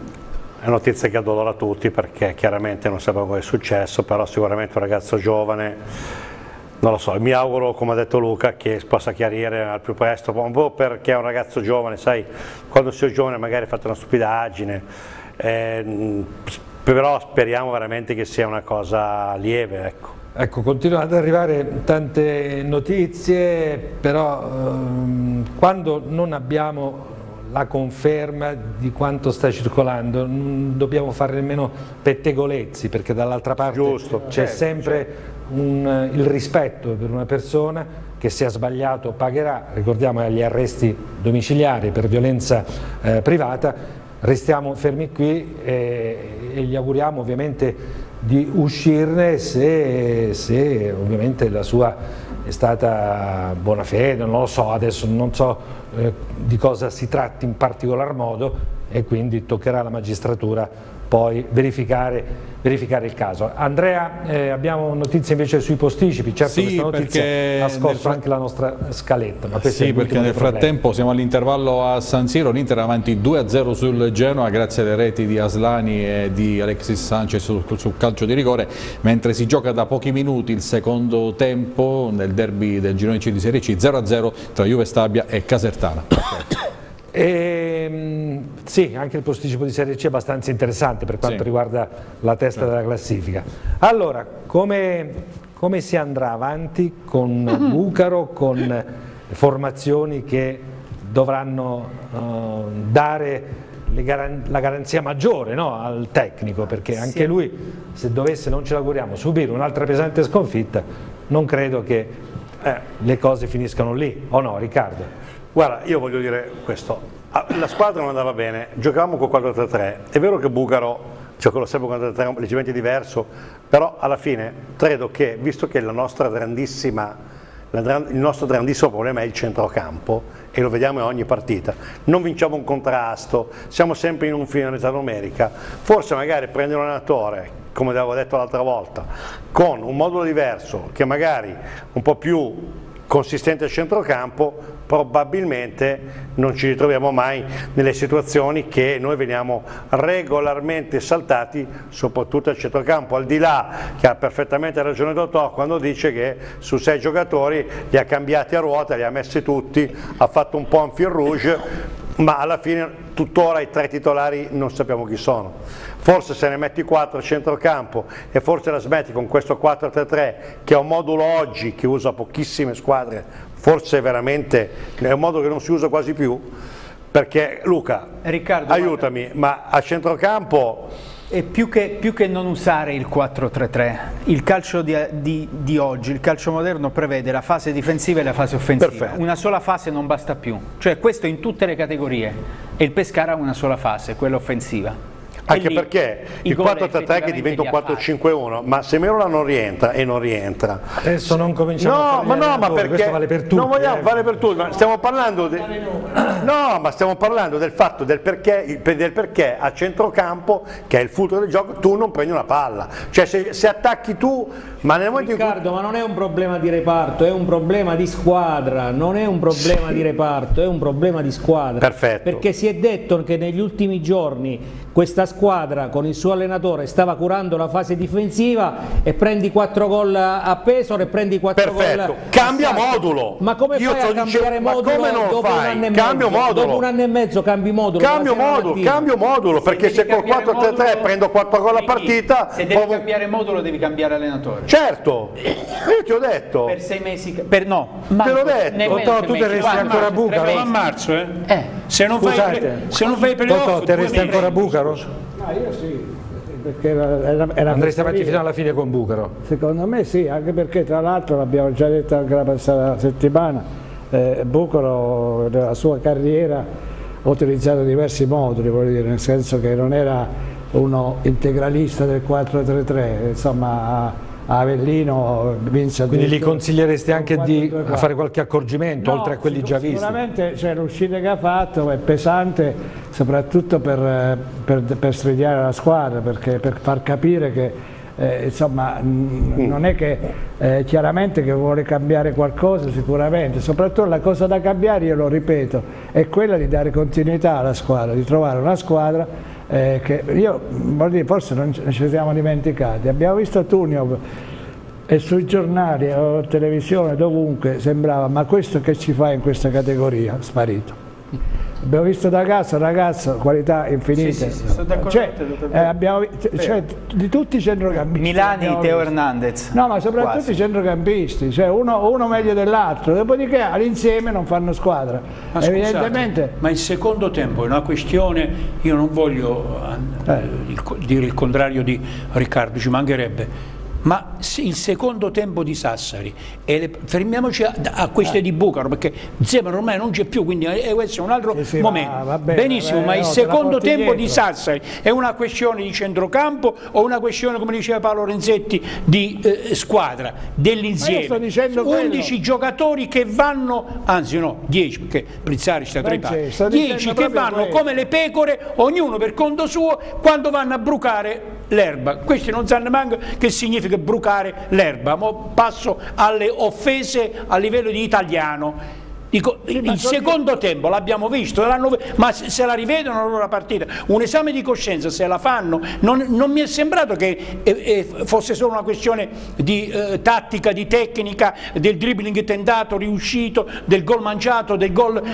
È una notizia che addolora tutti perché chiaramente non sappiamo cosa è successo, però sicuramente un ragazzo giovane, non lo so, mi auguro, come ha detto Luca, che possa chiarire al più presto, un po' perché è un ragazzo giovane, sai, quando sei giovane magari hai fatto una stupidaggine, eh, però speriamo veramente che sia una cosa lieve, ecco. Ecco, continuano ad arrivare tante notizie, però ehm, quando non abbiamo la conferma di quanto sta circolando non dobbiamo fare nemmeno pettegolezzi, perché dall'altra parte c'è sempre un, il rispetto per una persona che, se ha sbagliato, pagherà. Ricordiamo agli arresti domiciliari per violenza eh, privata. Restiamo fermi qui e, e gli auguriamo ovviamente di uscirne se, se ovviamente la sua è stata buona fede, non lo so, adesso non so eh, di cosa si tratti in particolar modo, e quindi toccherà alla magistratura poi verificare, verificare il caso. Andrea, eh, abbiamo notizie invece sui posticipi, certo sì, questa notizia ha scosso frat... anche la nostra scaletta. Ma sì, perché nel frattempo siamo all'intervallo a San Siro, l'Inter è avanti due a zero sul Genoa grazie alle reti di Aslani e di Alexis Sanchez sul, sul calcio di rigore, mentre si gioca da pochi minuti il secondo tempo nel derby del girone C di Serie C, zero a zero tra Juve Stabia e Casertana. E, sì, anche il posticipo di Serie C è abbastanza interessante per quanto sì. riguarda la testa della classifica. Allora, come, come si andrà avanti con Bucaro, con formazioni che dovranno uh, dare le garan la garanzia maggiore, no, al tecnico, perché anche sì. lui, se dovesse, non ce l'auguriamo, subire un'altra pesante sconfitta, non credo che eh, le cose finiscano lì, o no, Riccardo? Guarda, io voglio dire questo, la squadra non andava bene, giocavamo con quattro tre tre, è vero che Bucaro gioca sempre con quattro tre tre, leggermente diverso, però alla fine credo che, visto che la nostra grandissima, la, il nostro grandissimo problema è il centrocampo, e lo vediamo in ogni partita, non vinciamo un contrasto, siamo sempre in un'infinità numerica, forse magari prendere un allenatore, come avevo detto l'altra volta, con un modulo diverso, che magari un po' più consistente al centrocampo, probabilmente non ci ritroviamo mai nelle situazioni che noi veniamo regolarmente saltati, soprattutto al centrocampo, al di là che ha perfettamente ragione Dottor quando dice che su sei giocatori li ha cambiati a ruota, li ha messi tutti, ha fatto un po' un fil rouge, ma alla fine tuttora i tre titolari non sappiamo chi sono. Forse se ne metti quattro a centrocampo e forse la smetti con questo quattro tre tre, che è un modulo oggi che usa pochissime squadre, forse veramente è un modulo che non si usa quasi più, perché Luca, Riccardo, aiutami, guarda, ma a centrocampo... E più che, più che non usare il quattro tre tre, il calcio di, di, di oggi, il calcio moderno prevede la fase difensiva e la fase offensiva. Perfetto. Una sola fase non basta più, cioè questo in tutte le categorie, e il Pescara ha una sola fase, quella offensiva. Anche lì, perché il quattro tre tre che diventa un quattro cinque uno, ma se Merola non rientra e non rientra adesso non cominciamo no, a fare ma no, ma perché vale per tutti, non vogliamo eh. fare per tutti, ma stiamo parlando de... no, ma stiamo parlando del fatto del perché, del perché a centrocampo, che è il fulcro del gioco, tu non prendi una palla, cioè se, se attacchi tu, ma nel momento Riccardo, in cui... ma non è un problema di reparto, è un problema di squadra, non è un problema sì. di reparto, è un problema di squadra. Perfetto. Perché si è detto che negli ultimi giorni questa squadra con il suo allenatore stava curando la fase difensiva, e prendi quattro gol a Pesaro e prendi quattro gol a cambia modulo. Ma come Io fai a cambiare dicevo, modulo come non dopo fai? un anno e Cambio mezzo? modulo. Dopo un anno e mezzo cambi modulo. Cambio modulo, cambio modulo, se perché se col quattro tre tre prendo quattro gol a partita, se devi provo... cambiare modulo devi cambiare allenatore. Certo, io ti ho detto. Per sei mesi, per no. Te l'ho detto. Totò, tu te resti ancora a Bucaro? A marzo, eh? eh. Se non fai se non fai i playoff, te resti ancora a Bucaro? Ah, io sì, perché era, era, era andresti avanti fino alla fine con Bucaro? Secondo me sì, anche perché tra l'altro l'abbiamo già detto anche la passata settimana, eh, Bucaro nella sua carriera ha utilizzato diversi moduli, voglio dire, nel senso che non era uno integralista del quattro tre tre, insomma a Avellino vince. Quindi li consiglieresti anche di a fare qualche accorgimento, no, oltre a quelli sicur già visti? Sicuramente cioè, l'uscita che ha fatto è pesante, soprattutto per, per, per studiare la squadra, perché per far capire che eh, insomma mh, non è che eh, chiaramente che vuole cambiare qualcosa, sicuramente, soprattutto la cosa da cambiare, io lo ripeto, è quella di dare continuità alla squadra, di trovare una squadra Eh, che io voglio dire, forse non ci siamo dimenticati, abbiamo visto Tunio e sui giornali o televisione dovunque sembrava, ma questo che ci fa in questa categoria? Sparito. Abbiamo visto da casa, ragazzo, qualità infinite. Sì, sì, sì, sono d'accordo cioè, con te, eh, abbiamo, cioè, di tutti i centrocampisti. Milani, Teo visto. Hernandez. No, ma soprattutto Quasi. i centrocampisti, cioè uno, uno meglio dell'altro, dopodiché all'insieme non fanno squadra. Ma Evidentemente. scusate, ma il secondo tempo è una questione, io non voglio eh, il, dire il contrario di Riccardo, ci mancherebbe. Ma il secondo tempo di Sassari, e le, fermiamoci a, a queste eh. di Bucaro, perché Zeman ormai non c'è più, quindi è, questo è un altro sì, sì, momento. Va, va bene, benissimo, vabbè, ma il no, secondo tempo dietro. Di Sassari è una questione di centrocampo o una questione, come diceva Paolo Renzetti, di eh, squadra, dell'insieme? undici giocatori che vanno, anzi no, dieci, perché Prizzari sta tra i pali, dieci che vanno questo. Come le pecore, ognuno per conto suo, quando vanno a brucare l'erba. Questi non sanno manco che significa brucare l'erba. Passo alle offese a livello di italiano. Dico, il secondo tempo l'abbiamo visto, ma se la rivedono la loro partita, un esame di coscienza se la fanno, non, non mi è sembrato che eh, eh, fosse solo una questione di eh, tattica, di tecnica, del dribbling tentato, riuscito, del gol mangiato, del gol...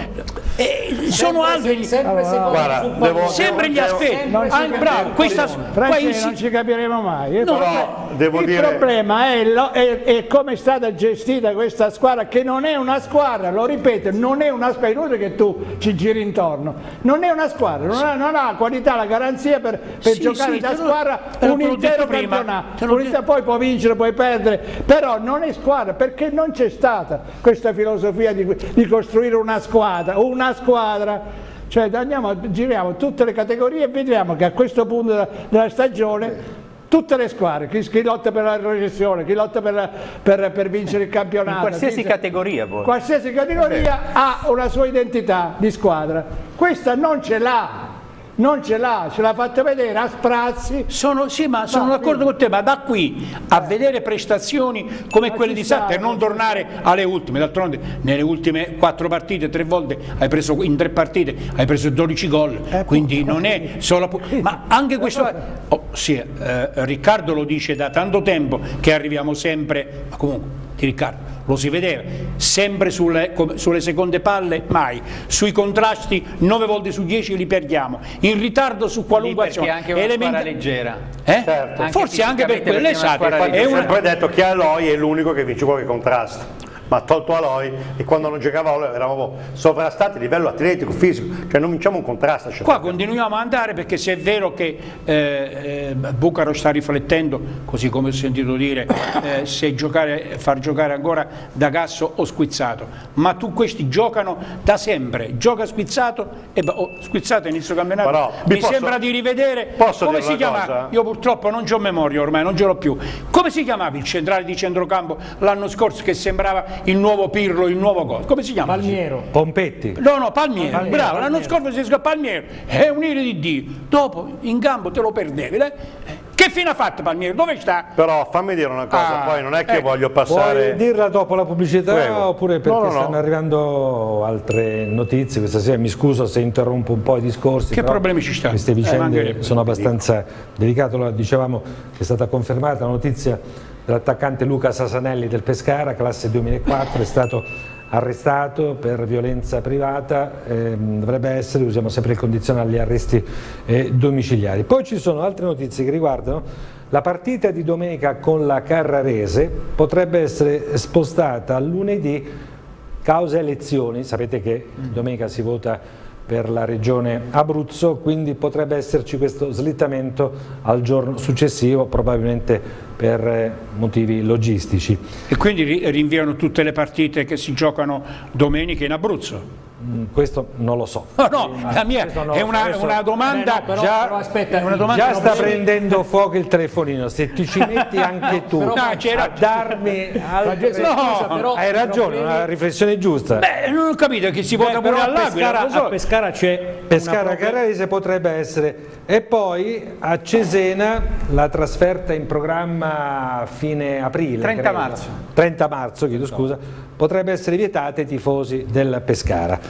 Eh, sono altri, sempre, allora, devo, sempre gli aspetti. Ah, bravo, questa, Francesco, non ci capiremo mai. No, no, devo il dire... problema è, lo, è, è come è stata gestita questa squadra, che non è una squadra, lo ripeto, non è una squadra, inutile che tu ci giri intorno, non è una squadra, non ha, non ha la qualità, la garanzia per, per sì, giocare sì, da squadra lo, un intero campionato, poi può vincere, puoi perdere, però non è squadra, perché non c'è stata questa filosofia di, di costruire una squadra, una squadra. Cioè andiamo, giriamo tutte le categorie e vediamo che a questo punto della, della stagione tutte le squadre, chi, chi lotta per la recessione, chi lotta per, per, per vincere il campionato, in qualsiasi chi, categoria poi. Qualsiasi categoria ha una sua identità di squadra, questa non ce l'ha. Non ce l'ha, ce l'ha fatta vedere a sprazzi. Sono, sì, ma sono d'accordo con te, ma da qui a vedere prestazioni come ma quelle di Sassari, per non tornare alle ultime, d'altronde nelle ultime quattro partite, tre volte hai preso, in tre partite hai preso dodici gol, eh, quindi non è solo... Ma anche questo... Oh, sì, eh, Riccardo lo dice da tanto tempo che arriviamo sempre... Ma comunque, di Riccardo, lo si vedeva, sempre sulle, sulle seconde palle mai, sui contrasti nove volte su dieci li perdiamo, in ritardo su qualunque azione. Perché anche una Elementa... squadra leggera. Eh? Certo. Anche forse anche per quello, esatto. È una... sempre detto che Aloi è l'unico che vince qualche contrasto. Ma tolto Aloi, e quando non giocava Aloi eravamo sovrastati a livello atletico, fisico, cioè non vinciamo un contrasto. Cioè. Qua continuiamo ad andare, perché se è vero che eh, eh, Bucaro sta riflettendo, così come ho sentito dire, eh, se giocare, far giocare ancora da Gasso o Squizzato, ma tu questi giocano da sempre, gioca Squizzato e oh, Squizzato inizio campionato, però, mi posso, sembra di rivedere, come si chiama? Cosa? Io purtroppo non c'ho memoria ormai, non ce l'ho più, come si chiamava il centrale di centrocampo l'anno scorso che sembrava il nuovo Pirlo, il nuovo gol, come si chiama? Palmiero. Pompetti. No, no, Palmiero, Palmiero bravo, l'anno scorso si scrive Palmiero, è un ire di Dio, dopo in campo te lo perdevi, eh? Che fine ha fatto Palmiero? Dove sta? Però fammi dire una cosa, ah, poi non è che ecco. voglio passare... Vuoi dirla dopo la pubblicità? Prego. Oppure perché no, no, stanno no. arrivando altre notizie questa sera? Mi scuso se interrompo un po' i discorsi. Che problemi ci stanno? Queste vicende eh, sono abbastanza delicate, dicevamo che è stata confermata la notizia dell'attaccante Luca Sasanelli del Pescara, classe duemilaquattro, è stato arrestato per violenza privata, eh, dovrebbe essere, usiamo sempre il condizionale, agli arresti eh, domiciliari. Poi ci sono altre notizie che riguardano la partita di domenica con la Carrarese, potrebbe essere spostata a lunedì causa elezioni, sapete che domenica si vota per la regione Abruzzo, quindi potrebbe esserci questo slittamento al giorno successivo, probabilmente per motivi logistici. E quindi rinviano tutte le partite che si giocano domenica in Abruzzo? Questo non lo so. No, no, la mia no, è una, una domanda, eh no, però, già, però aspetta, una domanda già sta prendendo fuoco il telefonino, se ti ci metti anche tu no, a darmi altre... no, però hai ragione, problemi... una riflessione giusta. Beh, non ho capito che si vota pure all'Aquila. So. A Pescara c'è Pescara Carrarese potrebbe essere, e poi a Cesena la trasferta in programma a fine aprile, trenta marzo, trenta marzo, chiedo scusa, potrebbe essere vietata ai tifosi del Pescara.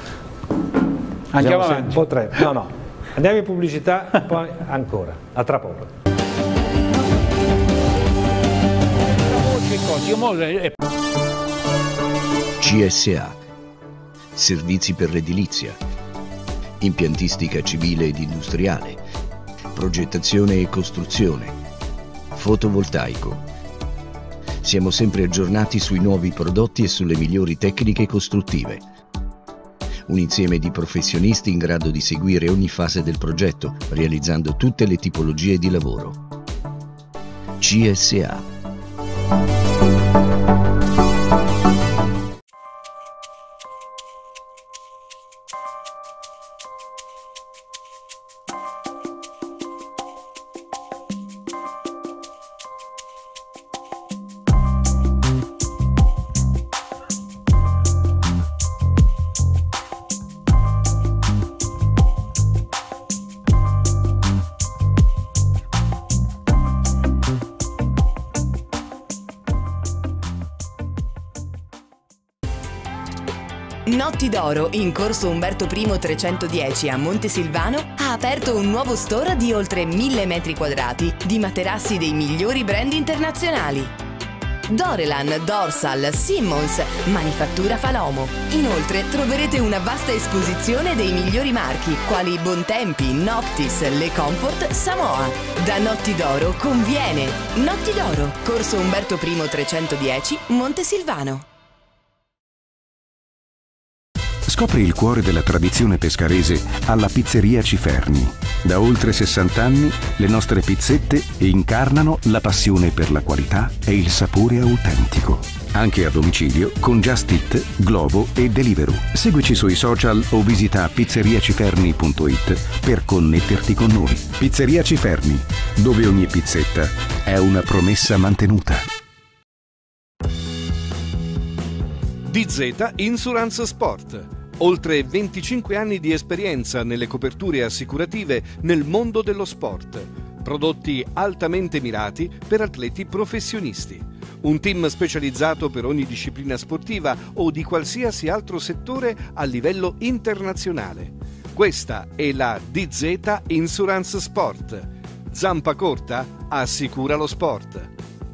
Andiamo avanti. Potrebbe. No, no. Andiamo in pubblicità, poi ancora. A tra poco. C S A. Servizi per l'edilizia. impiantistica civile ed industriale, progettazione e costruzione, fotovoltaico. Siamo sempre aggiornati sui nuovi prodotti e sulle migliori tecniche costruttive. Un insieme di professionisti in grado di seguire ogni fase del progetto, realizzando tutte le tipologie di lavoro. C S A. Notti d'Oro, in corso Umberto I trecentodieci a Montesilvano, ha aperto un nuovo store di oltre mille metri quadrati di materassi dei migliori brand internazionali. Dorelan, Dorsal, Simmons, Manifattura Falomo. Inoltre troverete una vasta esposizione dei migliori marchi, quali Bontempi, Noctis, Le Comfort, Samoa. Da Notti d'Oro conviene! Notti d'Oro, corso Umberto I trecentodieci, Montesilvano. Scopri il cuore della tradizione pescarese alla Pizzeria Ciferni. Da oltre sessanta anni le nostre pizzette incarnano la passione per la qualità e il sapore autentico. Anche a domicilio con Just Eat, Glovo e Deliveroo. Seguici sui social o visita pizzeriaciferni punto it per connetterti con noi. Pizzeria Ciferni, dove ogni pizzetta è una promessa mantenuta. D Z Insurance Sport. Oltre venticinque anni di esperienza nelle coperture assicurative nel mondo dello sport. Prodotti altamente mirati per atleti professionisti. Un team specializzato per ogni disciplina sportiva o di qualsiasi altro settore a livello internazionale. Questa è la D Z Insurance Sport. Zampa corta? Assicura lo sport.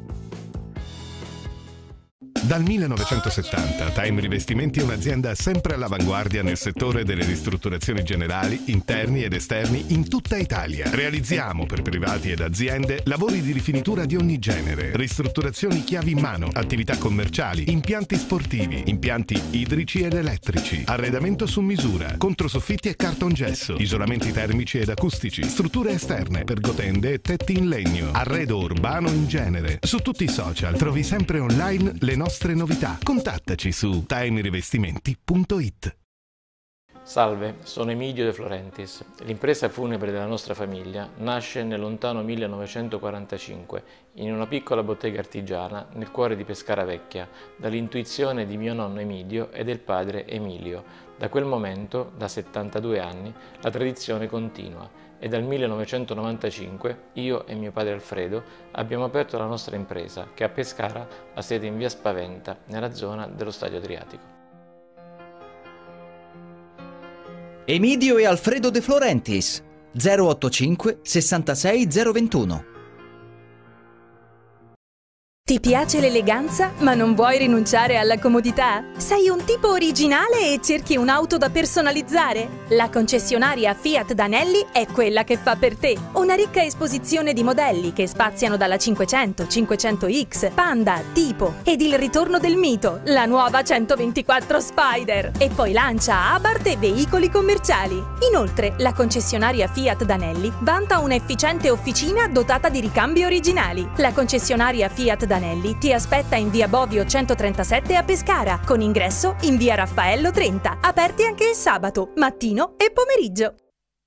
Dal millenovecentosettanta Time Rivestimenti è un'azienda sempre all'avanguardia nel settore delle ristrutturazioni generali, interni ed esterni in tutta Italia. Realizziamo per privati ed aziende lavori di rifinitura di ogni genere, ristrutturazioni chiavi in mano, attività commerciali, impianti sportivi, impianti idrici ed elettrici, arredamento su misura, controsoffitti e cartongesso, isolamenti termici ed acustici, strutture esterne, pergotende e tetti in legno, arredo urbano in genere. Su tutti i social trovi sempre online le nostre novità. Contattaci su time rivestimenti punto it. Salve, sono Emidio De Florentis. L'impresa funebre della nostra famiglia nasce nel lontano millenovecentoquarantacinque in una piccola bottega artigiana nel cuore di Pescara Vecchia, dall'intuizione di mio nonno Emidio e del padre Emilio. Da quel momento, da settantadue anni, la tradizione continua e dal millenovecentonovantacinque io e mio padre Alfredo abbiamo aperto la nostra impresa, che a Pescara ha sede in via Spaventa, nella zona dello Stadio Adriatico. Emidio e Alfredo De Florentis, zero ottantacinque sessantasei zero ventuno. Ti piace l'eleganza, ma non vuoi rinunciare alla comodità? Sei un tipo originale e cerchi un'auto da personalizzare? La concessionaria Fiat Danelli è quella che fa per te. Una ricca esposizione di modelli che spaziano dalla cinquecento, cinquecento X, Panda, Tipo ed il ritorno del mito, la nuova centoventiquattro Spider. E poi lancia Abarth e veicoli commerciali. Inoltre, la concessionaria Fiat Danelli vanta un'efficiente officina dotata di ricambi originali. La concessionaria Fiat Danelli ti aspetta in via Bovio centotrentasette a Pescara, con ingresso in via Raffaello trenta, aperti anche il sabato, mattino e pomeriggio.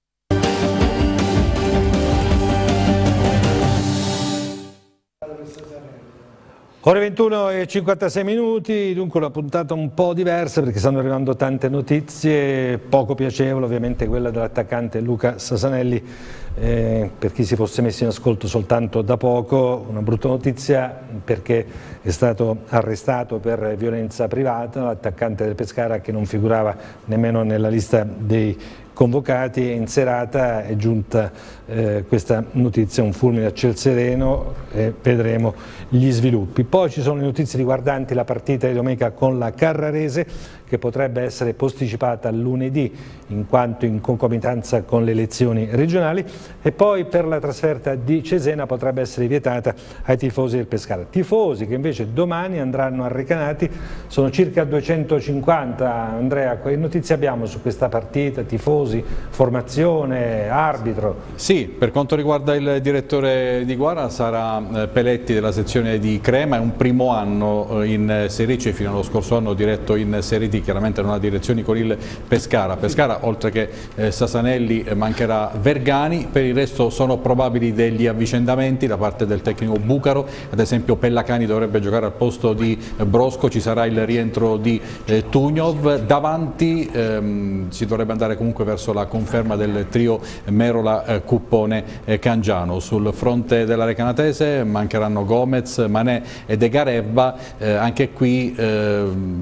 Ore ventuno e cinquantasei minuti, dunque una puntata un po' diversa perché stanno arrivando tante notizie, poco piacevole ovviamente quella dell'attaccante Luca Sasanelli, eh, per chi si fosse messo in ascolto soltanto da poco, una brutta notizia perché è stato arrestato per violenza privata, l'attaccante del Pescara che non figurava nemmeno nella lista dei convocati. In serata è giunta eh, questa notizia, un fulmine a ciel sereno, e vedremo gli sviluppi. Poi ci sono le notizie riguardanti la partita di domenica con la Carrarese che potrebbe essere posticipata a lunedì in quanto in concomitanza con le elezioni regionali, e poi per la trasferta di Cesena potrebbe essere vietata ai tifosi del Pescara. Tifosi che invece domani andranno a Recanati, sono circa duecentocinquanta. Andrea, che notizie abbiamo su questa partita? Tifosi, formazione, arbitro? Sì, per quanto riguarda il direttore di gara sarà eh, Peletti della sezione di Crema, è un primo anno eh, in Serie C, fino allo scorso anno diretto in Serie D, chiaramente non ha direzioni con il Pescara. Pescara oltre che eh, Sasanelli eh, mancherà Vergani, per il resto sono probabili degli avvicendamenti da parte del tecnico Bucaro, ad esempio Pellacani dovrebbe giocare al posto di eh, Brosco, ci sarà il rientro di eh, Tugnov, davanti ehm, si dovrebbe andare comunque verso la conferma del trio Merola, eh, Cuppone e Cangiano. Sul fronte della Recanatese mancheranno Gomez, Manè e De Garebba, eh, anche qui eh,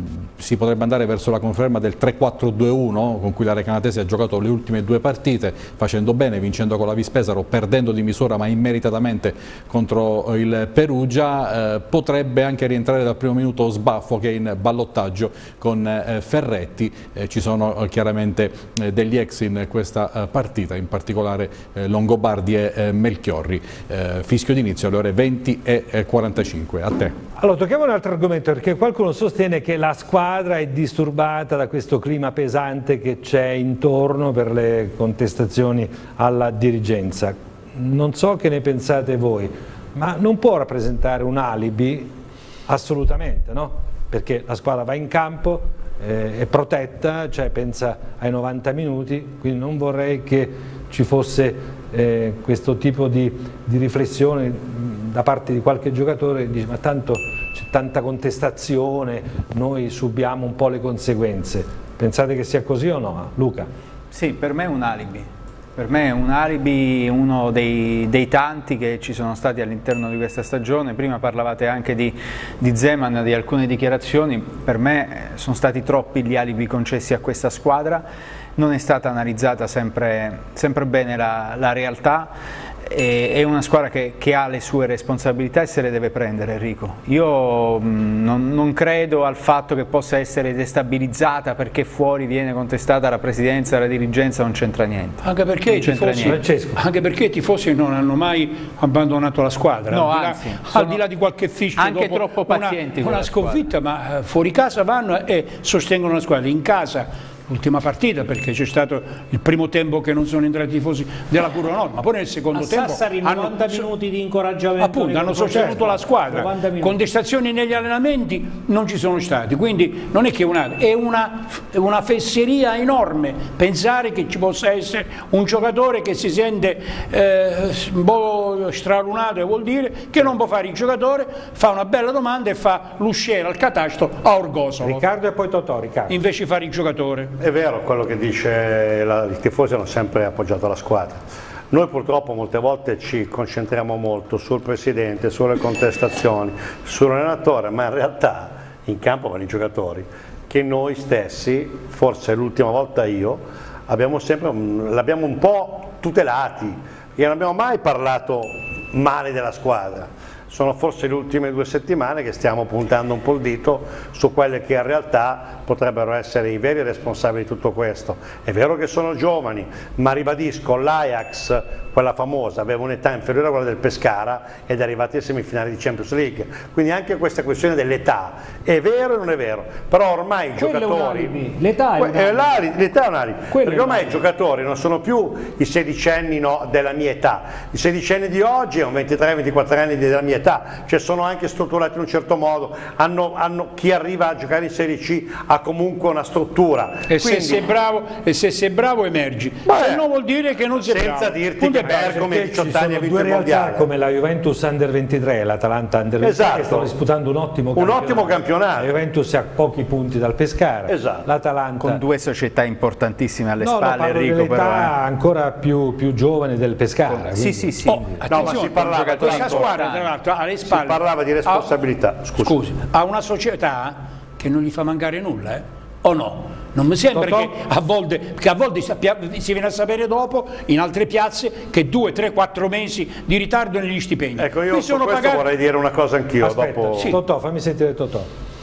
si potrebbe andare verso la conferma del tre quattro due uno con cui la Recanatese ha giocato le ultime due partite, facendo bene, vincendo con la Vispesaro, perdendo di misura ma immeritatamente contro il Perugia. Eh, potrebbe anche rientrare dal primo minuto Sbaffo, che è in ballottaggio con eh, Ferretti. Eh, ci sono eh, chiaramente eh, degli ex in questa eh, partita, in particolare eh, Longobardi e eh, Melchiorri. Eh, fischio d'inizio alle ore venti e quarantacinque. A te. Allora, tocchiamo un altro argomento, perché qualcuno sostiene che la squadra è disturbata da questo clima pesante che c'è intorno per le contestazioni alla dirigenza. Non so che ne pensate voi, ma non può rappresentare un alibi? Assolutamente, no? Perché la squadra va in campo, eh, è protetta, cioè pensa ai novanta minuti, quindi non vorrei che ci fosse eh, questo tipo di, di riflessione da parte di qualche giocatore che dice ma tanto c'è tanta contestazione, noi subiamo un po' le conseguenze. Pensate che sia così o no? Luca? Sì, per me è un alibi. Per me è un alibi, uno dei, dei tanti che ci sono stati all'interno di questa stagione. Prima parlavate anche di, di Zeman, di alcune dichiarazioni. Per me sono stati troppi gli alibi concessi a questa squadra, non è stata analizzata sempre, sempre bene la, la realtà. È una squadra che, che ha le sue responsabilità e se le deve prendere, Enrico. Io mh, non, non credo al fatto che possa essere destabilizzata perché fuori viene contestata la presidenza, la dirigenza, non c'entra niente. Anche perché, i tifosi, anche perché i tifosi non hanno mai abbandonato la squadra, no, al, di anzi, là, al di là di qualche fischio, anche dopo troppo pazienti una, una sconfitta, ma fuori casa vanno e sostengono la squadra. In casa l'ultima partita, perché c'è stato il primo tempo che non sono entrati i tifosi della Curva Nord, ma poi nel secondo a tempo Sassari hanno, novanta minuti di incoraggiamento, appunto, hanno sostenuto la squadra. Contestazioni negli allenamenti non ci sono stati, quindi non è che una, è una, è una fesseria enorme pensare che ci possa essere un giocatore che si sente eh, un po' stralunato, e vuol dire che non può fare il giocatore, fa una bella domanda e fa l'usciera al catasto a Orgosolo. Riccardo e poi Totò. Riccardo. Invece di fare il giocatore. È vero quello che dice, la, i tifosi hanno sempre appoggiato la squadra. Noi purtroppo molte volte ci concentriamo molto sul presidente, sulle contestazioni, sull'allenatore, ma in realtà in campo vanno i giocatori che noi stessi, forse l'ultima volta io, abbiamo sempre, l'abbiamo un po' tutelati, perché non abbiamo mai parlato male della squadra. Sono forse le ultime due settimane che stiamo puntando un po' il dito su quelle che in realtà potrebbero essere i veri responsabili di tutto questo. È vero che sono giovani, ma ribadisco, l'Ajax, quella famosa, aveva un'età inferiore a quella del Pescara ed è arrivati ai semifinali di Champions League. Quindi anche questa questione dell'età è vero e non è vero, però ormai i giocatori... L'età è un alibi. L'età è un alibi, perché ormai i giocatori non sono più i sedicenni no, della mia età, i sedicenni di oggi hanno ventitré ventiquattro anni della mia età. Cioè sono anche strutturati in un certo modo, hanno, hanno, chi arriva a giocare in Serie C ha comunque una struttura. E, quindi, se sei bravo, e se sei bravo emergi, beh, se no vuol dire che non sei senza bravo. dirti che Bergomi a diciotto anni ha vinto due il realtà mondiale. Come la Juventus Under ventitré e l'Atalanta Under ventitré, esatto, che stanno disputando un ottimo un campionato. ottimo campionato. La Juventus ha pochi punti dal Pescara, esatto, l'Atalanta con due società importantissime alle no, spalle, no, Enrico, però eh. ancora più, più giovane del Pescara. Sì, sì, sì. Oh, no, ma si parlava di questa squadra, tra l'altro, alle spalle. Si parlava di responsabilità. Scusi. Scusi, ha una società che non gli fa mancare nulla, eh? O no? Non mi sembra che a volte, che a volte si viene a sapere dopo in altre piazze che due, tre, quattro mesi di ritardo negli stipendi. Ecco, io Qui su sono questo pagati... vorrei dire una cosa anch'io. Aspetta, dopo... sì. Totò, fammi sentire Totò.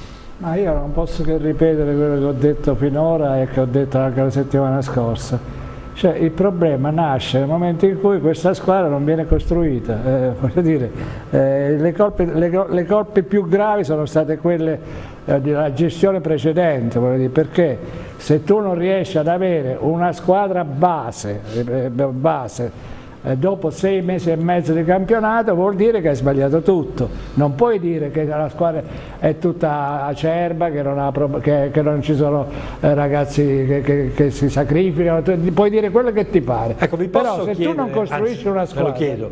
Ma io non posso che ripetere quello che ho detto finora e che ho detto anche la settimana scorsa. Cioè, il problema nasce nel momento in cui questa squadra non viene costruita. Eh, voglio dire, eh, le, colpe, le, le colpe più gravi sono state quelle eh, della gestione precedente, voglio dire, perché se tu non riesci ad avere una squadra base, eh, base dopo sei mesi e mezzo di campionato, vuol dire che hai sbagliato tutto. Non puoi dire che la squadra è tutta acerba, che non, ha, che, che non ci sono eh, ragazzi che, che, che si sacrificano, tu puoi dire quello che ti pare. Ecco, vi però posso se chiedere, tu non costruisci anzi, una squadra... Me lo chiedo,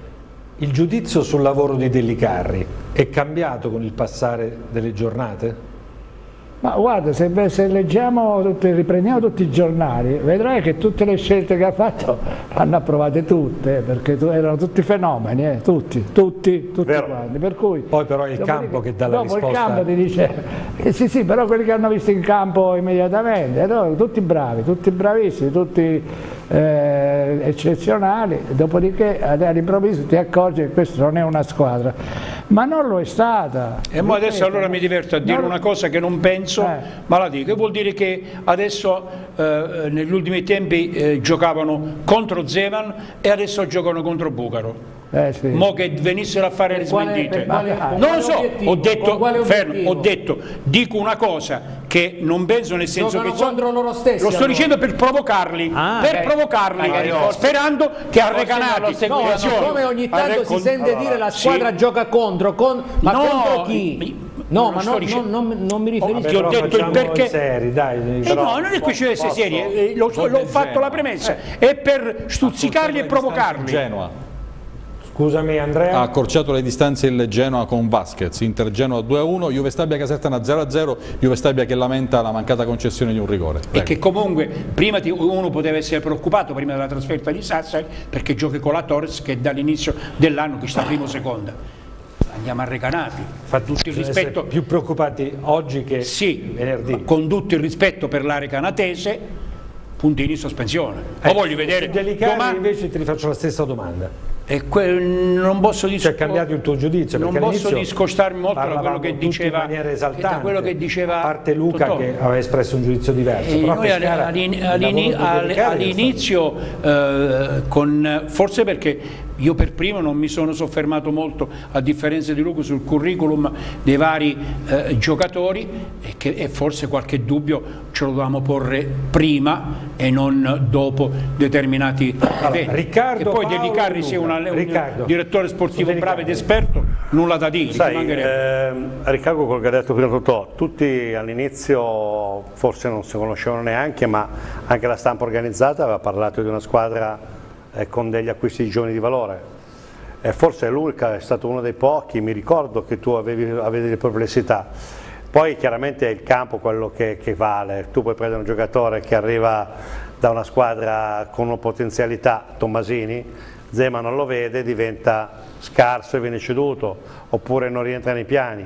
il giudizio sul lavoro di Dellicarri è cambiato con il passare delle giornate? Ma guarda, se, se leggiamo, tutti, riprendiamo tutti i giornali, vedrai che tutte le scelte che ha fatto hanno approvate tutte, perché erano tutti fenomeni, eh, tutti, tutti, tutti quanti. Per cui, poi però è il campo che dà la dopo risposta. Dopo il campo ti dice, eh, sì sì, però quelli che hanno visto in campo immediatamente, no, tutti bravi, tutti bravissimi, tutti eh, eccezionali, dopodiché all'improvviso ti accorgi che questa non è una squadra, ma non lo è stata. E mo adesso allora mi diverto a dire non... una cosa che non penso, eh. ma la dico, vuol dire che adesso eh, negli ultimi tempi eh, giocavano contro Zeman e adesso giocano contro Bucaro. Eh sì. Mo che venissero a fare le smentite, non lo so, ho detto, fermo, ho detto, dico una cosa che non penso, nel senso giocano che so, contro loro stessi, lo sto allora. dicendo per provocarli, ah, per beh. provocarli, ah, sperando che arrecanati, no, no, come ogni tanto si sente allora, dire la squadra sì. gioca contro, con, ma no, contro chi? No, non ma non, dicendo... non, non, non mi riferisco. Ti ho detto il perché. Seri, dai, eh però, no, non è questione di essere seri, eh, l'ho fatto la premessa, eh. è per stuzzicarli e provocarli. Genoa. Scusami Andrea. Ha accorciato le distanze il Genoa con Vasquez, Inter Genoa due a uno, Juve Stabia Casertana zero a zero, Juve Stabia che lamenta la mancata concessione di un rigore. Prego. E che comunque prima ti, uno poteva essere preoccupato prima della trasferta di Sassari perché giochi con la Torres che dall'inizio dell'anno che sta primo o seconda. Andiamo arrecanati, fa tutto il rispetto. Più preoccupati oggi che sì, venerdì. Con tutto il rispetto per l'area canatese, puntini in sospensione. Eh, Lo voglio vedere. Delicati invece ti rifaccio la stessa domanda. E non posso disc- cioè, cambiato il tuo giudizio, non posso discostarmi molto da quello che diceva, in maniera esaltante, da quello che diceva a parte Luca Totò. Che aveva espresso un giudizio diverso. E però noi all'inizio eh, con forse perché io per primo non mi sono soffermato molto, a differenza di Luca, sul curriculum dei vari eh, giocatori e, che, e forse qualche dubbio ce lo dovevamo porre prima e non dopo determinati allora, eventi. Riccardo, e poi Paolo dedicarli sia un direttore sportivo bravo ed esperto, nulla da dire. Sai, eh, Riccardo, quello che ha detto prima Totò, tutti all'inizio forse non si conoscevano neanche, ma anche la stampa organizzata aveva parlato di una squadra eh, con degli acquisti di giovani di valore. E forse Luca è stato uno dei pochi, mi ricordo che tu avevi, avevi delle perplessità. Poi chiaramente è il campo quello che, che vale, tu puoi prendere un giocatore che arriva da una squadra con una potenzialità, Tommasini, Zema non lo vede, diventa scarso e viene ceduto, oppure non rientra nei piani.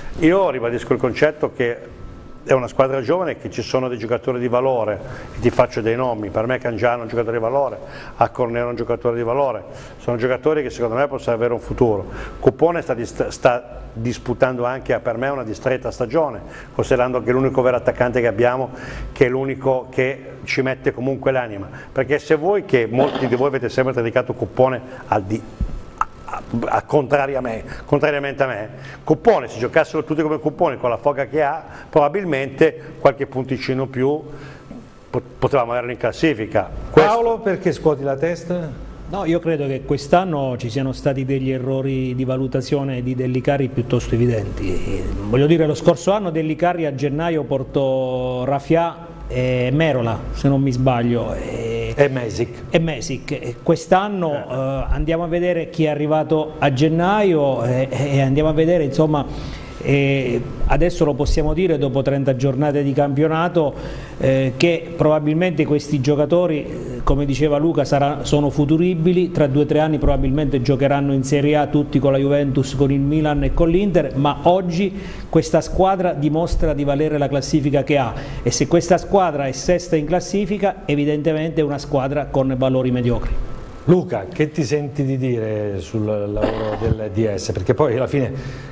Io ribadisco il concetto che è una squadra giovane, che ci sono dei giocatori di valore, e ti faccio dei nomi, per me Cangiano è un giocatore di valore, Accornero è un giocatore di valore, sono giocatori che secondo me possono avere un futuro. Cuppone sta, sta disputando anche per me una distretta stagione, considerando che è l'unico vero attaccante che abbiamo, che è l'unico che ci mette comunque l'anima, perché se voi, che molti di voi avete sempre dedicato Cuppone al di A, a, contrariamente, contrariamente a me, Cuppone, se giocassero tutti come Cuppone con la foga che ha, probabilmente qualche punticino più potevamo averlo in classifica. Questo. Paolo, perché scuoti la testa? No, io credo che quest'anno ci siano stati degli errori di valutazione di Dellicarri piuttosto evidenti. Voglio dire, lo scorso anno Dellicarri a gennaio portò Rafià e Merola, se non mi sbaglio, e, e Mesic. E Mesic. Quest'anno eh. eh, andiamo a vedere chi è arrivato a gennaio e, e andiamo a vedere, insomma, e adesso lo possiamo dire dopo trenta giornate di campionato, eh, che probabilmente questi giocatori, come diceva Luca, sarà, sono futuribili, tra due o tre anni probabilmente giocheranno in Serie A tutti con la Juventus, con il Milan e con l'Inter, ma oggi questa squadra dimostra di valere la classifica che ha, e se questa squadra è sesta in classifica evidentemente è una squadra con valori mediocri. Luca, che ti senti di dire sul lavoro del D S? Perché poi alla fine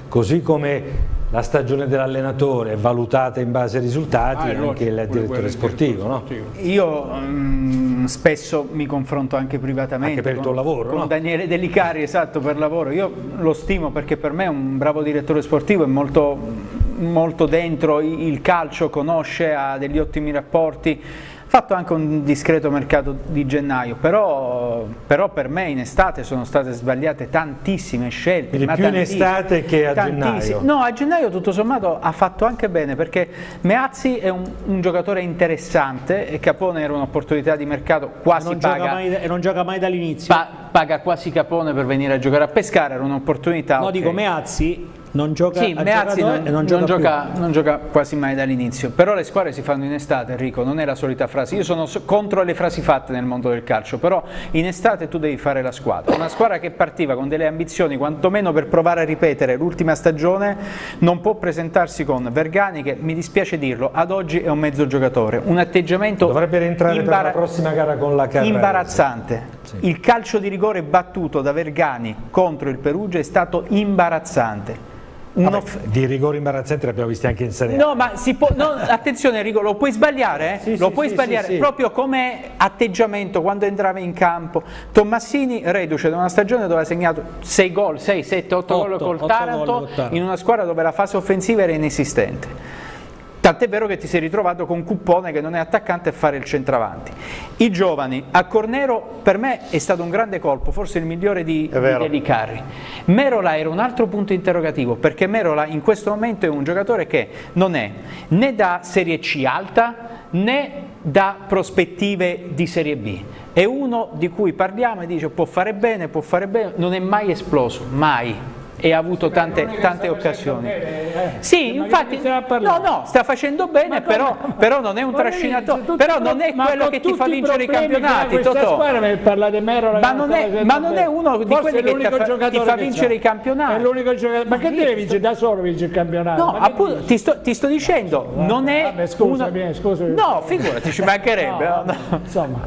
così come la stagione dell'allenatore è valutata in base ai risultati, ah, anche il direttore sportivo, no? Io um, spesso mi confronto anche privatamente anche per il tuo con, lavoro, con no? Daniele Delicari, esatto, per lavoro. Io lo stimo perché per me è un bravo direttore sportivo, è molto, molto dentro il calcio, conosce, ha degli ottimi rapporti. Ha fatto anche un discreto mercato di gennaio, però, però per me in estate sono state sbagliate tantissime scelte. Quindi più in estate che a gennaio? No, a gennaio tutto sommato ha fatto anche bene, perché Meazzi è un, un giocatore interessante e Capone era un'opportunità di mercato, quasi non paga. Gioca mai, e non gioca mai dall'inizio? Pa, paga quasi Capone per venire a giocare a Pescara, era un'opportunità. No, okay. dico Meazzi. Non gioca, sì, Meazzi non, non, non, gioca gioca, non gioca quasi mai dall'inizio, però le squadre si fanno in estate, Enrico, non è la solita frase. Io sono contro le frasi fatte nel mondo del calcio, però in estate tu devi fare la squadra. Una squadra che partiva con delle ambizioni, quantomeno per provare a ripetere l'ultima stagione, non può presentarsi con Vergani, che mi dispiace dirlo, ad oggi è un mezzo giocatore, un atteggiamento dovrebbe rientrare per la prossima gara con la Carrarese. Imbarazzante. Sì. Il calcio di rigore battuto da Vergani contro il Perugia è stato imbarazzante. Vabbè, di rigori imbarazzanti li abbiamo visti anche in Serie A. No, ma si può, no, attenzione Enrico, lo puoi sbagliare, eh? sì, lo sì, puoi sì, sbagliare sì, sì. proprio come atteggiamento quando entrava in campo. Tommasini, reduce da una stagione dove ha segnato sei gol, sei, sette, otto gol col Taranto, in una squadra dove la fase offensiva era inesistente. Tant'è vero che ti sei ritrovato con Cuppone che non è attaccante a fare il centravanti. I giovani, a Cornero per me è stato un grande colpo, forse il migliore di, di Delicari. Merola era un altro punto interrogativo, perché Merola in questo momento è un giocatore che non è né da Serie C alta né da prospettive di Serie B. È uno di cui parliamo e dice può fare bene, può fare bene, non è mai esploso, mai. E ha avuto tante, tante occasioni. Sì, infatti, no, no, sta facendo bene, però, però non è un trascinatore, però non è quello che ti fa vincere i campionati, Totò. Ma non è, ma non è uno di quelli che ti fa, ti fa vincere i campionati. È l'unico giocatore. Ma che deve vincere da solo, vince il campionato? No, appunto, ti sto, ti sto dicendo, non è. Vabbè, scusami, una... scusami. No, figurati, ci mancherebbe. No, no. Insomma,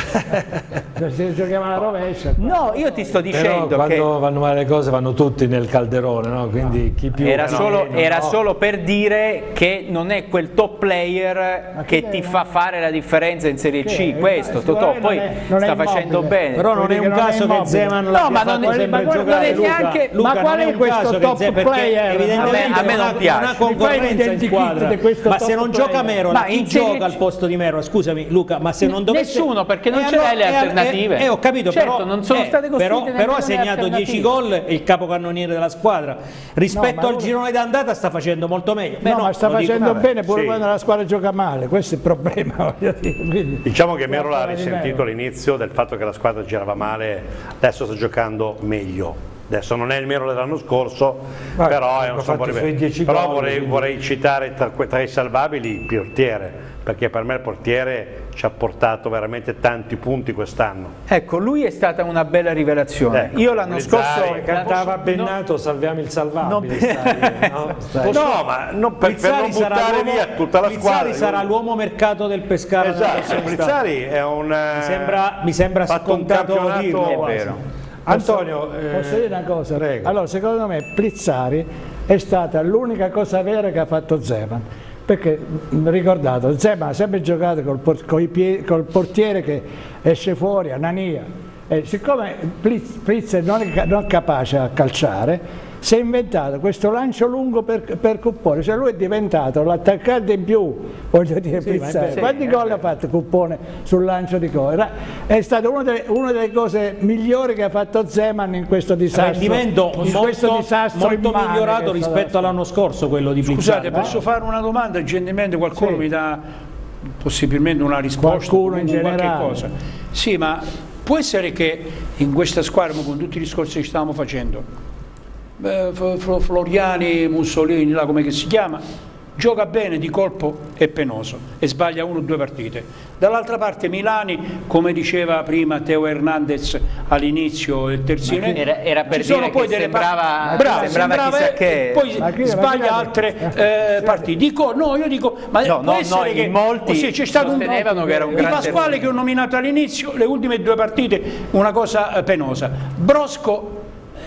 se giochiamo alla rovescia. No, io ti sto dicendo però che quando vanno male le cose vanno tutti nel calderone, no? Quindi chi più era, solo, meno, era no? solo per dire che non è quel top player che, che ti fa fare la differenza in Serie C, che, questo Totò poi è, sta facendo bene. Però non è un caso che Zeman no, ma non è, ma non è neanche Luca, ma qual è questo top player? Evidentemente a me non piace. Una concorrenza in squadra. Ma se non gioca Merola, chi gioca al posto di Merola? Scusami Luca, ma se non dovesse nessuno, perché non ce l'hai le alternative. Eh, ho capito, certo, non sono state costruite però ha segnato dieci gol, il capocannoniere della squadra. Rispetto no, al girone d'andata sta facendo molto meglio. Beh, no, no, ma sta facendo dico, bene pure sì. quando la squadra gioca male, questo è il problema. Quindi, diciamo che Merola ha risentito all'inizio del fatto che la squadra girava male, adesso sta giocando meglio. Adesso non è il Merola dell'anno scorso, Vabbè, però è un po' però vorrei, vorrei citare tra, tra i salvabili il portiere, perché per me il portiere ci ha portato veramente tanti punti quest'anno. Ecco, lui è stata una bella rivelazione. Ecco, Io l'anno scorso cantava Bennato, no, salviamo il salvabile. Stai, no, stai. no, ma non, per, per non buttare via tutta la squadra. Plizzari sarà l'uomo mercato del Pescara. Esatto, Plizzari è un mi sembra, mi sembra scontato dirlo, è vero. Antonio, posso, eh, posso dire una cosa? Prego. Allora, secondo me Plizzari è stata l'unica cosa vera che ha fatto Zeman, perché ricordate, Zeman ha sempre giocato col, col, col portiere che esce fuori, Anania, e siccome Plizzari non è, non è capace a calciare, si è inventato questo lancio lungo per, per Cuppone, cioè lui è diventato l'attaccante in più, voglio dire, sì, Plizzari. Quanti gol ha fatto Cuppone sul lancio di gol? È stato una delle, una delle cose migliori che ha fatto Zeman in questo disastro. Rendimento in molto, questo disastro molto migliorato rispetto all'anno scorso, quello di Plizzari. Scusate, posso fare una domanda? Gentilmente qualcuno sì. mi dà possibilmente una risposta, qualcuno in generale. Cosa. Sì, ma può essere che in questa squadra, con tutti i discorsi che stavamo facendo, Beh, Floriani, Mussolini, là come si chiama, gioca bene, di colpo è penoso e sbaglia uno o due partite. Dall'altra parte Milani, come diceva prima Teo Hernandez all'inizio del terzino, era, era per ci sono dire poi che delle sembrava, bravo, sembrava, sembrava chissà che poi chi, sbaglia altre eh, partite. Dico, no, io dico, ma no, può no, essere no, che in molti sì, c'è stato un che era un di Pasquale terzino. che ho nominato all'inizio, le ultime due partite una cosa eh, penosa. Brosco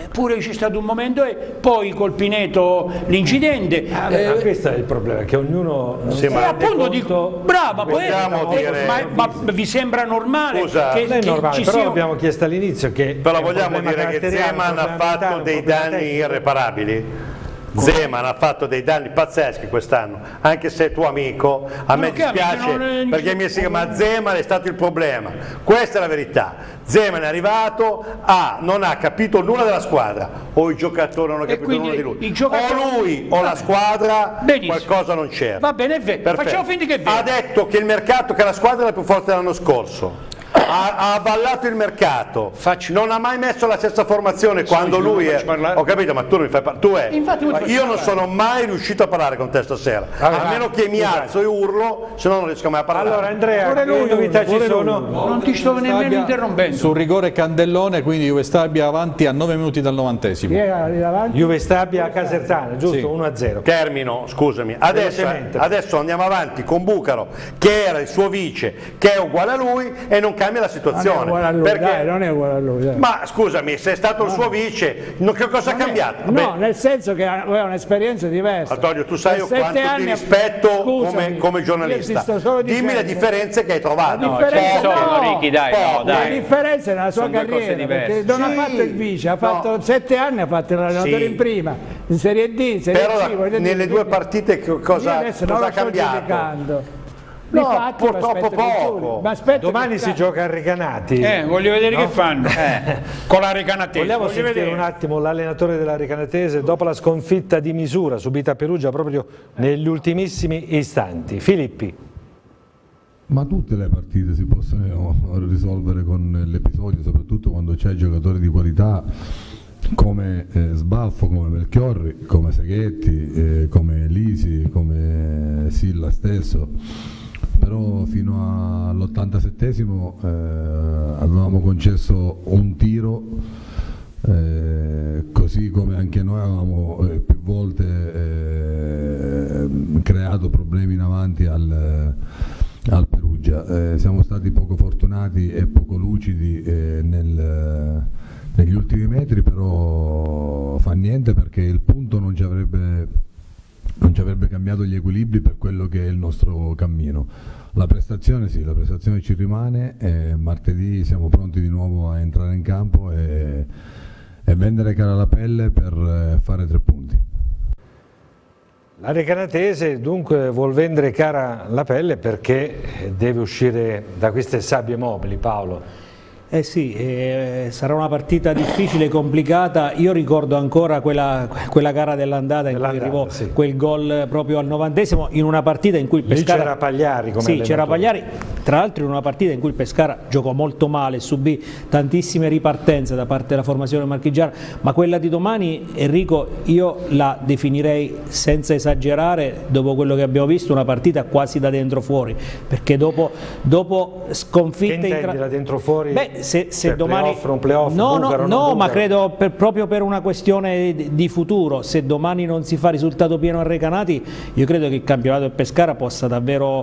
pure c'è stato un momento e poi col Pineto l'incidente. Ah, beh, eh, questo è il problema, che ognuno sì, ma appunto dico, brava, poi, dire... ma, ma vi sembra normale? Scusa, che, non è che normale, ci però sia... abbiamo chiesto all'inizio che però vogliamo dire che Zeman ha fatto dei danni irreparabili. Zeman ha fatto dei danni pazzeschi quest'anno, anche se è tuo amico, a me dispiace perché mi si chiama Zeman è stato il problema, questa è la verità. Zeman è arrivato, a, non ha capito nulla della squadra, o i giocatori non hanno capito nulla di lui, o lui o la squadra, benissimo, qualcosa non c'era. Va bene, è vero, facciamo finta che è vero. Ha detto che il mercato, che la squadra era più forte dell'anno scorso. Ha, ha avallato il mercato, Faccio. non ha mai messo la stessa formazione so, quando lui è. Ho capito, ma tu non mi fai parlare. Tu è. Infatti, ma io non sono mai riuscito a parlare con te stasera. Allora, a meno che mi alzo e urlo, se no non riesco mai a parlare. Allora, Andrea, che novità ci sono? Non ti sto nemmeno interrompendo. Sul rigore Candellone, quindi Juve Stabia avanti a nove minuti dal novantesimo. Juve Stabia a Casertana, giusto? Sì. uno a zero. Termino, scusami. Adesso, adesso andiamo avanti con Bucaro, che era il suo vice, che è uguale a lui e non cambia la situazione. Non è lui, perché... dai, non è uguale a lui. Dai. Ma scusami, se è stato no. il suo vice, no, che cosa non ha cambiato? È, no, nel senso che aveva un'esperienza diversa. Antonio, tu sai io quanto ti rispetto come, come giornalista. Dimmi le differenze che hai trovato. La differenza, no, no, no, Ricky, dai, no, dai. La differenza nella sua sono carriera, perché non sì. ha fatto il vice, ha fatto no. sette anni, ha fatto l'allenatore sì. in prima, in Serie D, in Serie Però C. Però nelle due partite cosa, cosa ha cambiato? No, fatti, purtroppo poco. Ma aspetta, domani si gioca a Recanati. Eh, voglio vedere no? che fanno eh. con la Recanatese. Vogliamo voglio sentire vedere. un attimo l'allenatore della Recanatese dopo la sconfitta di misura subita a Perugia proprio negli ultimissimi istanti. Filippi. Ma tutte le partite si possono risolvere con l'episodio, soprattutto quando c'è giocatori di qualità come eh, Sbaffo, come Melchiorri, come Seghetti, eh, come Lisi, come Silla stesso. Però fino all'ottantasettesimo eh, avevamo concesso un tiro, eh, così come anche noi avevamo eh, più volte eh, creato problemi in avanti al, al Perugia. Eh, siamo stati poco fortunati e poco lucidi eh, nel, negli ultimi metri, però fa niente perché il punto non ci avrebbe... non ci avrebbe cambiato gli equilibri per quello che è il nostro cammino. La prestazione sì, la prestazione ci rimane e martedì siamo pronti di nuovo a entrare in campo e, e vendere cara la pelle per fare tre punti. La Recanatese dunque vuol vendere cara la pelle perché deve uscire da queste sabbie mobili, Paolo. Eh sì, eh, sarà una partita difficile, complicata. Io ricordo ancora quella, quella gara dell'andata in cui arrivò sì. quel gol proprio al novantesimo in una partita in cui il Pescara... c'era Pagliari come Sì, c'era Pagliari, tra l'altro in una partita in cui il Pescara giocò molto male, subì tantissime ripartenze da parte della formazione marchigiana, ma quella di domani, Enrico, io la definirei senza esagerare, dopo quello che abbiamo visto, una partita quasi da dentro fuori, perché dopo, dopo sconfitte... Che intendi da dentro fuori? Beh, se, se cioè, domani play-off, un play-off, no, Bucaro, no, no, ma Bucaro. credo per, proprio per una questione di, di futuro, se domani non si fa risultato pieno a Recanati, io credo che il campionato del Pescara possa davvero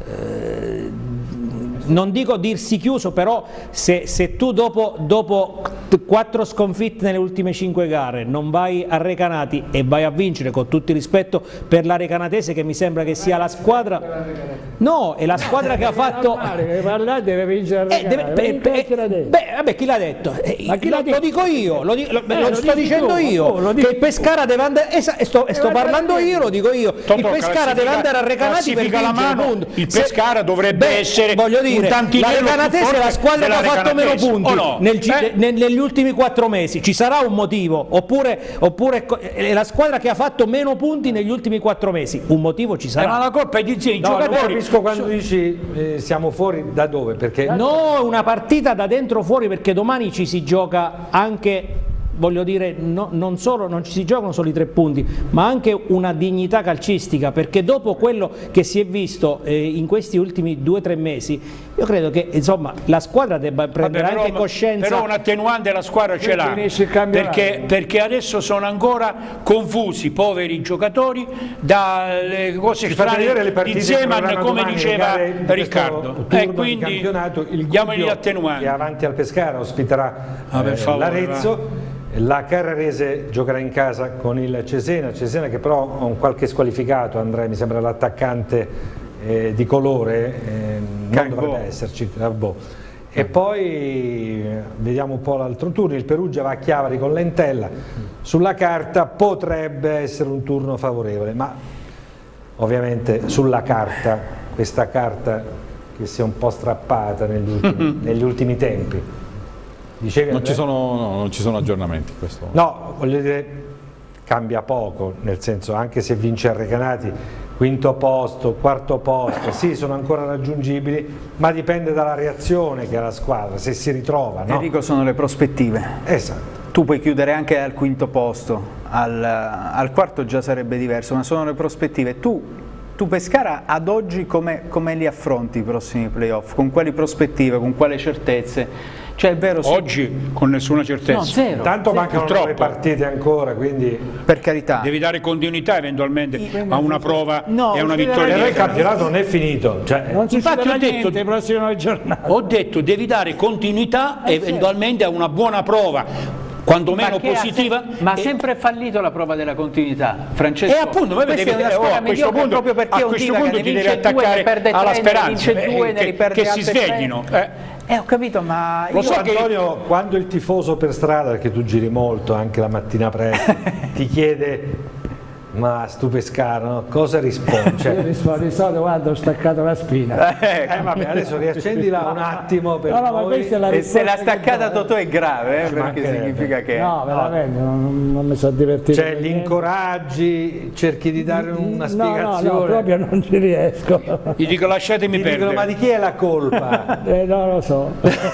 eh, non dico dirsi chiuso, però se, se tu dopo, dopo quattro sconfitte nelle ultime cinque gare non vai a Recanati e vai a vincere, con tutto il rispetto per la Recanatese, che mi sembra che sia la squadra, no, è la squadra che ha fatto, deve vincere a Recanati. Beh, vabbè, chi l'ha detto? Ma chi lo, detto? lo dico io, lo, di, lo, eh, lo lo sto dicendo tu, io, lo che il Pescara deve andare, e sto, sto parlando io, lo dico io, il Pescara deve andare a Recanati per vincere, la mano, punto. il Pescara se, dovrebbe beh, essere voglio dire, un la Recanatese è la squadra che ha fatto meno punti no? nel, eh? negli ultimi quattro mesi, ci sarà un motivo, oppure, oppure è la squadra che ha fatto meno punti negli ultimi quattro mesi, un motivo ci sarà. Eh, ma la colpa è di i no, giocatori. Non capisco quando so... dici eh, siamo fuori da dove, perché... No, una partita da dentro fuori, perché domani ci si gioca anche... voglio dire, no, non solo non ci si giocano solo i tre punti, ma anche una dignità calcistica, perché dopo quello che si è visto eh, in questi ultimi due o tre mesi, io credo che insomma la squadra debba prendere Vabbè, però, anche coscienza. Però un attenuante la squadra ce l'ha, perché, perché adesso sono ancora confusi, poveri giocatori, dalle cose strane di Zeman, come diceva Riccardo. E eh, quindi il diamogli gli attenuanti. Che avanti al Pescara ospiterà ah, eh, l'Arezzo. La Carrarese giocherà in casa con il Cesena, Cesena che però ha un qualche squalificato, Andrea, mi sembra l'attaccante eh, di colore, eh, non dovrebbe esserci, Carbo. E poi vediamo un po' l'altro turno, il Perugia va a Chiavari con Lentella, sulla carta potrebbe essere un turno favorevole, ma ovviamente sulla carta, questa carta che si è un po' strappata negli ultimi, negli ultimi tempi. Dicevi, non, ci sono, no, non ci sono aggiornamenti questo. No, voglio dire, cambia poco, nel senso anche se vince a Recanati, quinto posto, quarto posto, sì, sono ancora raggiungibili, ma dipende dalla reazione che ha la squadra, se si ritrova. No? Enrico, sono le prospettive. Esatto. Tu puoi chiudere anche al quinto posto, al, al quarto già sarebbe diverso, ma sono le prospettive. Tu, tu Pescara ad oggi come, come li affronti i prossimi playoff? Con quali prospettive, con quali certezze? Cioè, è vero, oggi sì, con nessuna certezza. No, zero. Tanto zero. mancano nove partite ancora, quindi per carità. Devi dare continuità eventualmente a una prova no, e a una vittoria. E il campionato non è finito. Cioè, non ci infatti ho detto, i prossimi nove giornate. Ho detto devi dare continuità eh, eventualmente a una buona prova, quantomeno positiva. Se, ma ha sempre fallito la prova della continuità, Francesco. E appunto, voi devi, oh, a questo punto, proprio perché a questo punto ti devi attaccare due, alla tre, speranza ne due, eh, che, che si sveglino. Eh. Eh, ho capito, ma lo io so Antonio, che... quando il tifoso per strada, perché tu giri molto anche la mattina presto, ti chiede ma stu Pescara, no? Cosa risponde? Cioè... Io rispondo di solito, guarda, ho staccato la spina. Eh, eh vabbè, adesso riaccendila un attimo per no, no, noi. Ma è la e se l'ha staccata Totò è grave, eh, perché significa che... No, veramente, no. non, non mi sono divertito. Cioè, li incoraggi, cerchi di dare una spiegazione. No, no, no, proprio non ci riesco. Gli dico lasciatemi Gli perdere. Dicono, ma di chi è la colpa? eh, no, lo so.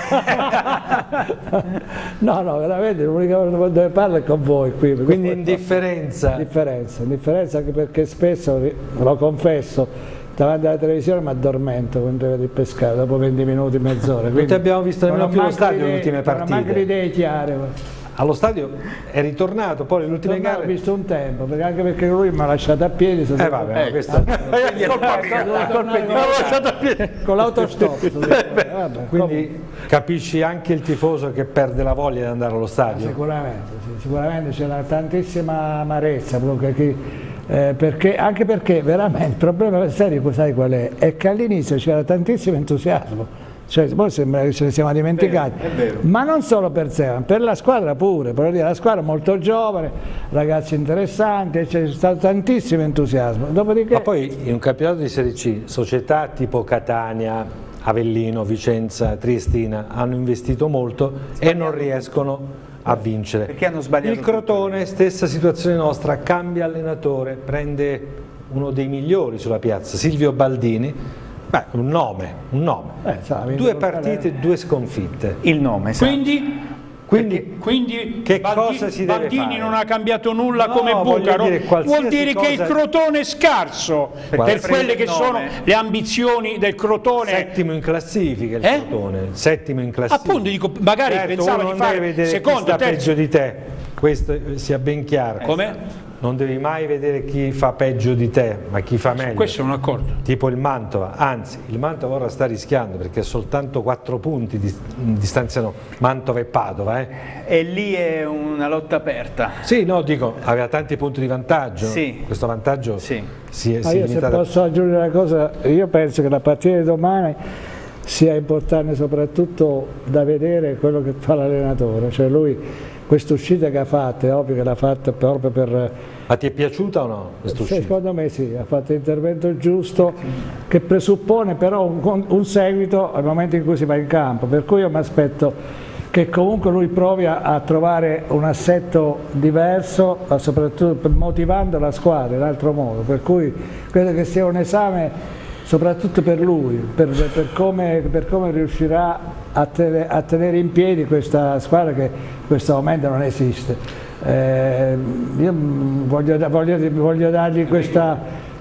no, no, veramente, l'unica cosa dove parlo è con voi qui. Quindi indifferenza. Indifferenza. Differenza anche perché spesso, lo confesso, davanti alla televisione mi addormento quando vedo il Pescara dopo venti minuti, mezz'ora. Non ti abbiamo visto nemmeno più allo stadio nelle ultime partite. Non ho manco le idee chiare. Allo stadio è ritornato, poi le ultime Tornato, gare... ho visto un tempo, perché anche perché lui mi ha lasciato a piedi. Eh vabbè, eh, questa è colpa mia. Con l'autostop. Quindi capisci anche il tifoso che perde la voglia di andare allo stadio? Sicuramente, sì, sicuramente c'è tantissima amarezza, eh, perché, anche perché veramente il problema serio, sai qual è? È che all'inizio c'era tantissimo entusiasmo. Cioè, poi sembra che ce ne siamo dimenticati, è vero, è vero. Ma non solo per Sevan, per la squadra pure, per dire, la squadra è molto giovane, ragazzi interessanti, c'è stato tantissimo entusiasmo. Dopodiché... Ma poi in un campionato di Serie C, società tipo Catania, Avellino, Vicenza, Triestina hanno investito molto e non riescono a vincere. Perché hanno sbagliato? Il Crotone, stessa situazione nostra, cambia allenatore, prende uno dei migliori sulla piazza, Silvio Baldini. Beh, un nome, un nome. Eh, sa, due partite, due sconfitte. Il nome, sa. Quindi, quindi, quindi che Baldini, cosa si deve Baldini fare? non ha cambiato nulla No, come Bucaro, dire vuol dire cosa... che il Crotone è scarso per, per quelle che sono le ambizioni del Crotone. Settimo in classifica il eh? Crotone, settimo in classifica. Appunto, dico, magari certo, pensava di fare vedere secondo, chi sta terzo. peggio di te, questo sia ben chiaro. Come? Non devi mai vedere chi fa peggio di te, ma chi fa meglio. Questo è un accordo. Tipo il Mantova, anzi il Mantova ora sta rischiando perché soltanto quattro punti di, distanziano Mantova e Padova. Eh. E lì è una lotta aperta. Sì, no, dico, aveva tanti punti di vantaggio. Sì. Questo vantaggio sì. si è, Ma si io è se limitato. posso aggiungere una cosa, io penso che la partita di domani sia importante soprattutto da vedere quello che fa l'allenatore, cioè lui questa uscita che ha fatto, è ovvio che l'ha fatta proprio per... Ma ti è piaciuta o no questa uscita? Secondo me sì, ha fatto l'intervento giusto che presuppone però un, un seguito al momento in cui si va in campo, per cui io mi aspetto che comunque lui provi a, a trovare un assetto diverso, soprattutto motivando la squadra in altro modo, per cui credo che sia un esame soprattutto per lui, per, per, come, per come riuscirà a, te, a tenere in piedi questa squadra che in questo momento non esiste. Eh, io voglio, voglio, voglio dargli questa,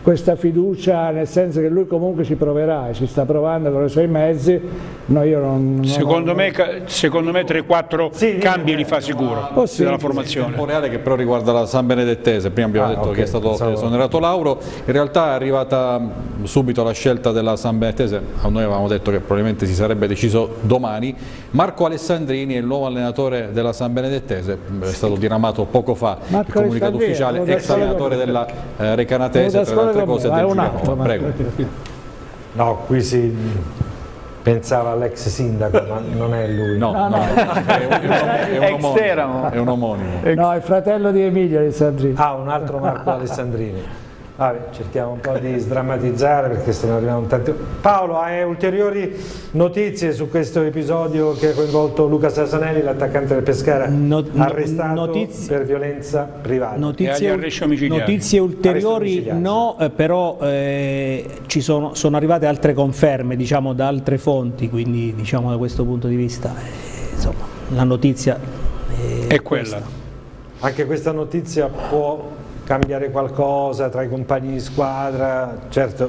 questa fiducia, nel senso che lui comunque ci proverà e ci sta provando con i suoi mezzi. No, io non, non secondo, ho... me, secondo me tre quattro sì, cambi li fa sicuro possibile. Della formazione. Il tempo reale che però riguarda la San Benedettese, prima abbiamo ah, detto okay, che è stato pensavo... esonerato Lauro, in realtà è arrivata subito la scelta della San Benedettese, noi avevamo detto che probabilmente si sarebbe deciso domani. Marco Alessandrini è il nuovo allenatore della San Benedettese, è stato diramato poco fa Marco il comunicato ufficiale, ex allenatore della eh, Recanatese, tra le altre cose del Girone. Prego. No, qui si pensava all'ex sindaco, ma non è lui. No, no, no. È, un, è, un, è, un omonimo, è un omonimo. No, il fratello di Emilio Alessandrini. Ah, un altro Marco Alessandrini. Vabbè, cerchiamo un po' di sdrammatizzare perché stanno arrivando tanti. Paolo, hai ulteriori notizie su questo episodio che ha coinvolto Luca Sasanelli, l'attaccante del Pescara, no, arrestato notizie, per violenza privata? Notizie, notizie ulteriori no, eh, però eh, ci sono, sono arrivate altre conferme, diciamo, da altre fonti, quindi diciamo da questo punto di vista eh, insomma, la notizia è, è quella. Questa. Anche questa notizia può cambiare qualcosa tra i compagni di squadra, certo.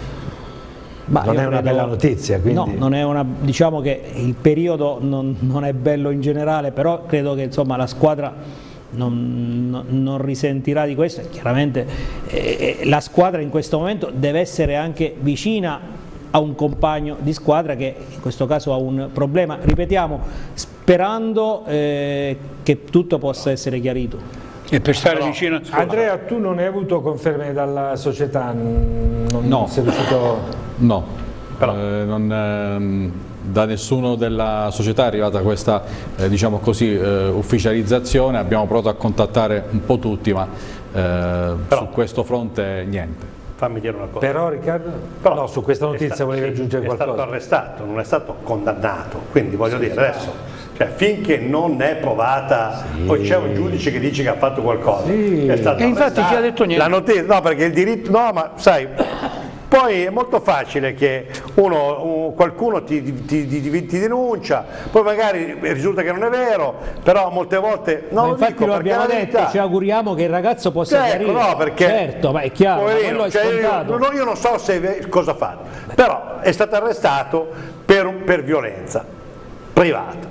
Ma non è una credo, bella notizia, quindi... No, non è una, diciamo che il periodo non, non è bello in generale, però credo che insomma la squadra non, non, non risentirà di questo e chiaramente eh, la squadra in questo momento deve essere anche vicina a un compagno di squadra che in questo caso ha un problema, ripetiamo, sperando eh, che tutto possa essere chiarito. E per stare no, vicino... Andrea, tu non hai avuto conferme dalla società? Non no. sei riuscito... No, eh, non, eh, da nessuno della società è arrivata questa eh, diciamo così, eh, ufficializzazione, abbiamo provato a contattare un po' tutti, ma eh, su questo fronte niente. Fammi dire una cosa. Però Riccardo, Però, no, su questa notizia volevi aggiungere è qualcosa? È stato arrestato, non è stato condannato, quindi voglio sì, dire adesso... Cioè, finché non è provata, sì. Poi c'è un giudice che dice che ha fatto qualcosa. Sì. È stato e infatti ci ha detto niente. La notizia, no, perché il diritto, no, ma sai, poi è molto facile che uno, un, qualcuno ti, ti, ti, ti denuncia, poi magari risulta che non è vero, però molte volte no, ma lo infatti dico, lo abbiamo detto, ci auguriamo che il ragazzo possa ecco, chiarire. No, perché certo, ma è chiaro, poverino, ma cioè, io, no, io non so se cosa ha fatto, però è stato arrestato per, per violenza privata.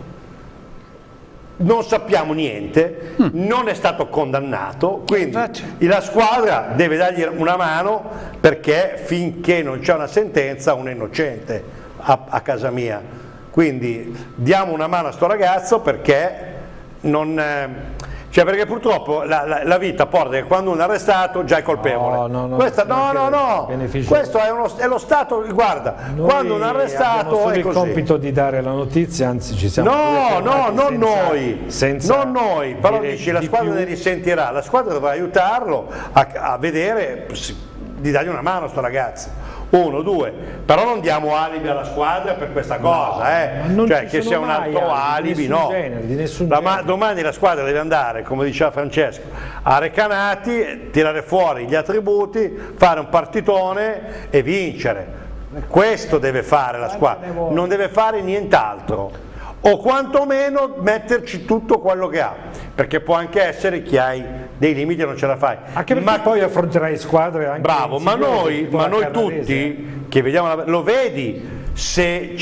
Non sappiamo niente, mm. non è stato condannato, quindi Infatti. la squadra deve dargli una mano perché finché non c'è una sentenza uno è innocente a, a casa mia. Quindi diamo una mano a sto ragazzo perché non... Eh, Cioè perché purtroppo la, la, la vita porta che quando uno è arrestato già è colpevole. No, no, no, Questa, no, no, no. questo è, uno, è lo Stato, guarda, noi quando un arrestato è il così. compito di dare la notizia, anzi ci siamo No, no, non senza, noi, senza non noi, però dici la squadra più. ne risentirà, la squadra dovrà aiutarlo a, a vedere, di dargli una mano a sto ragazzo. Uno, due, però non diamo alibi alla squadra per questa cosa, no, eh. cioè che sia un altro alibi, no. Genere, di nessun la, genere. Domani la squadra deve andare, come diceva Francesco, a Recanati, tirare fuori gli attributi, fare un partitone e vincere. Questo deve fare la squadra, non deve fare nient'altro. O quantomeno metterci tutto quello che ha, perché può anche essere che hai dei limiti e non ce la fai. Anche perché ma poi affronterai squadre anche bravo, ma noi, ma noi tutti che vediamo la, lo vedi se,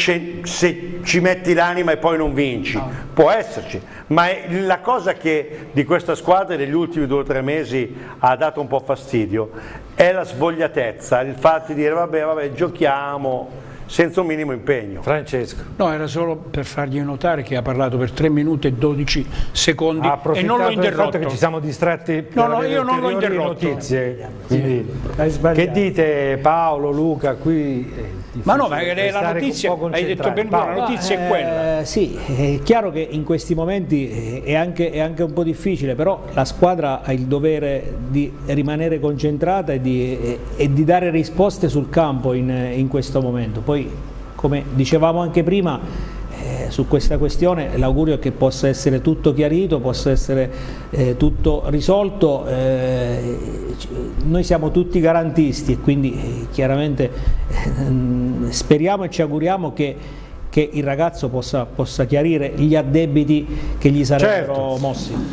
se ci metti l'anima e poi non vinci, no. può esserci, ma è la cosa che di questa squadra negli ultimi due o tre mesi ha dato un po' fastidio è la svogliatezza, il fatto di dire vabbè vabbè giochiamo senza un minimo impegno. Francesco. No, era solo per fargli notare che ha parlato per tre minuti e dodici secondi e non l'ho interrotto. Che ci siamo distratti per no, no, io non l'ho interrotto. Notizie. Quindi, che dite Paolo, Luca, qui... Ma no, ma la notizia, hai detto per la notizia è quella. Eh, sì, è chiaro che in questi momenti è anche, è anche un po' difficile, però la squadra ha il dovere di rimanere concentrata e di, e, e di dare risposte sul campo in, in questo momento. Poi, come dicevamo anche prima, eh, su questa questione l'augurio è che possa essere tutto chiarito, possa essere eh, tutto risolto. Eh, noi siamo tutti garantisti e quindi eh, chiaramente eh, speriamo e ci auguriamo che, che il ragazzo possa, possa chiarire gli addebiti che gli sarebbero certo. mossi.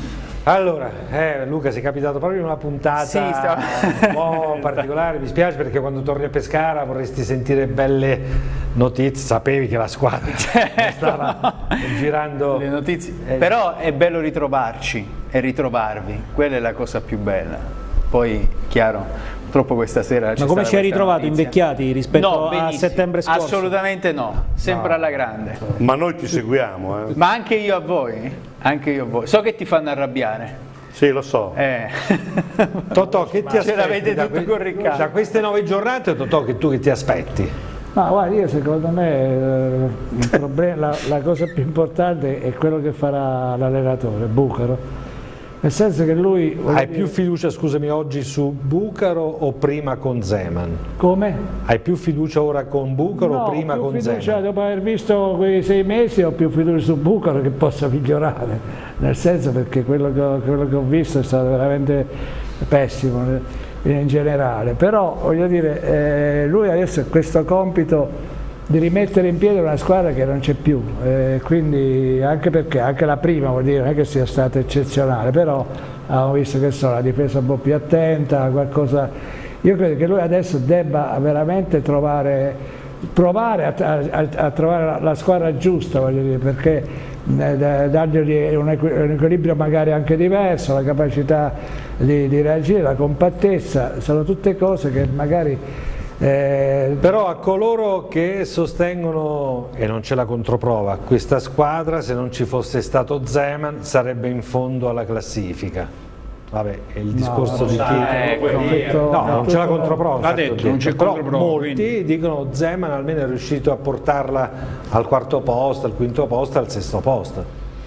Allora, eh, Luca, sei capitato proprio in una puntata sì, stava... un po' particolare, mi spiace perché quando torni a Pescara vorresti sentire belle notizie, sapevi che la squadra certo. stava girando le notizie, eh. Però è bello ritrovarci e ritrovarvi, quella è la cosa più bella. Poi, chiaro, purtroppo questa sera ma come ci hai ritrovato, notizia. invecchiati rispetto no, a settembre scorso? Assolutamente no, sempre no. alla grande. Ma noi ti seguiamo. Eh. Ma anche io a voi, anche io a voi. So che ti fanno arrabbiare. Sì, lo so. Eh. Totò, che ti aspetti? Ce l'avete da, tutto con Riccardo. Da queste nove giornate, Totò, che tu che ti aspetti? Ma guarda, io secondo me eh, il problema, la, la cosa più importante è quello che farà l'allenatore, Bucaro. Nel senso che lui... Hai dire... più fiducia, scusami, oggi su Bucaro o prima con Zeman? Come? Hai più fiducia ora con Bucaro no, o prima con fiducia, Zeman? Dopo aver visto quei sei mesi ho più fiducia su Bucaro che possa migliorare, nel senso perché quello che ho, quello che ho visto è stato veramente pessimo in generale, però voglio dire, eh, lui adesso ha questo compito di rimettere in piedi una squadra che non c'è più, eh, quindi anche perché anche la prima vuol dire non è che sia stata eccezionale, però abbiamo visto che so, la difesa un po' più attenta, qualcosa. Io credo che lui adesso debba veramente trovare, provare a, a, a trovare la, la squadra giusta, voglio dire, perché eh, dargli un, un equilibrio magari anche diverso, la capacità di, di reagire, la compattezza, sono tutte cose che magari Eh, però a coloro che sostengono, e non c'è la controprova, questa squadra se non ci fosse stato Zeman sarebbe in fondo alla classifica. Vabbè, è il discorso no, di chi... Eh, no, non c'è la controprova. L'ha detto, non c'è controprova. Molti quindi. dicono Zeman almeno è riuscito a portarla al quarto posto, al quinto posto, al sesto posto.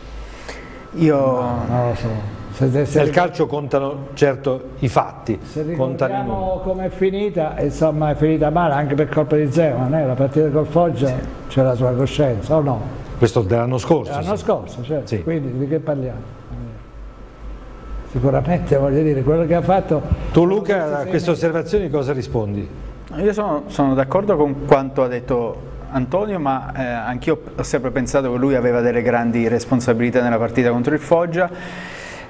Io no, non lo so. Se, se Nel calcio contano certo i fatti, se ricordiamo come è finita, insomma è finita male anche per colpa di Zeman, eh? La partita col Foggia sì. c'è la sua coscienza, o no? Questo dell'anno scorso? L'anno sì. scorso, certo, sì. Quindi di che parliamo? Sicuramente voglio dire, quello che ha fatto... Tu Luca a queste osservazioni cosa rispondi? Io sono, sono d'accordo con quanto ha detto Antonio, ma eh, anch'io ho sempre pensato che lui aveva delle grandi responsabilità nella partita contro il Foggia.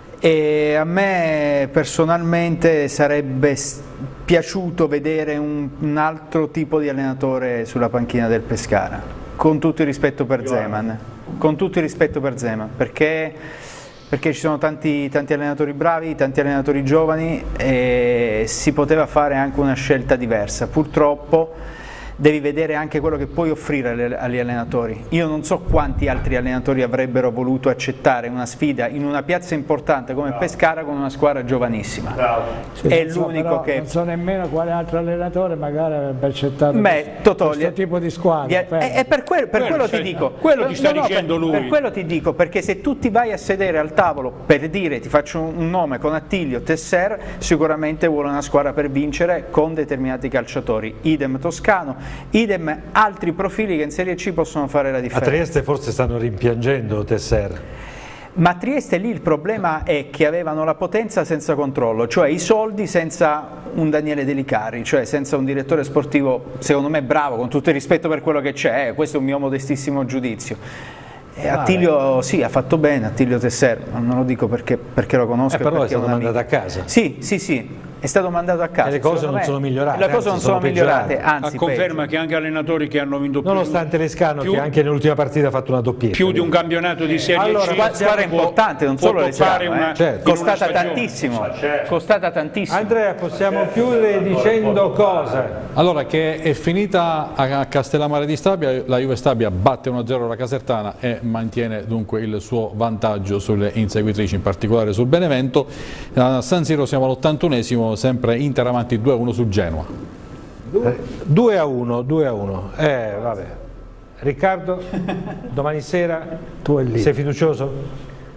E a me personalmente sarebbe piaciuto vedere un, un altro tipo di allenatore sulla panchina del Pescara, con tutto il rispetto per Zeman, con tutto il rispetto per Zeman, perché, perché ci sono tanti, tanti allenatori bravi, tanti allenatori giovani e si poteva fare anche una scelta diversa. Purtroppo devi vedere anche quello che puoi offrire agli allenatori. Io non so quanti altri allenatori avrebbero voluto accettare una sfida in una piazza importante come Pescara con una squadra giovanissima. Sì, è so, l'unico che... Non so nemmeno quale altro allenatore magari avrebbe accettato Beh, Totò, questo gli... tipo di squadra. Gli... E, e per, quel, per quello, quello ti stai... dico... Quello ti sta no, no, dicendo per, lui. Per quello ti dico, perché se tu ti vai a sedere al tavolo per dire, ti faccio un nome con Attilio Tesser, sicuramente vuole una squadra per vincere con determinati calciatori. Idem Toscano, idem altri profili che in Serie C possono fare la differenza. A Trieste forse stanno rimpiangendo Tesser. Ma a Trieste lì il problema è che avevano la potenza senza controllo, cioè i soldi senza un Daniele Delicari, cioè senza un direttore sportivo secondo me bravo, con tutto il rispetto per quello che c'è, eh, questo è un mio modestissimo giudizio. E Attilio sì, ha fatto bene, Attilio Tesser, non lo dico perché, perché lo conosco. Eh, però perché è stato mandato a casa. Sì, sì, sì. È stato mandato a casa. E le cose non sono migliorate. Le cose non sono, sono migliorate, anzi. A conferma peggio. Che anche allenatori che hanno vinto più. Nonostante Lescano, che anche nell'ultima partita ha fatto una doppietta. Più di un campionato di Serie allora, C. Allora, squadra importante, non solo Lescano. Una, eh. certo. Costata tantissimo. Certo. Costata tantissimo. Andrea, possiamo chiudere dicendo cosa? Allora, che è finita a Castellammare di Stabia, la Juve Stabia batte uno a zero la Casertana e mantiene dunque il suo vantaggio sulle inseguitrici, in particolare sul Benevento. A San Siro siamo all'ottantunesimo, sempre Inter avanti due a uno su Genoa. due a uno, due a uno. Eh, vabbè. Riccardo, domani sera tu è lì. Sei fiducioso?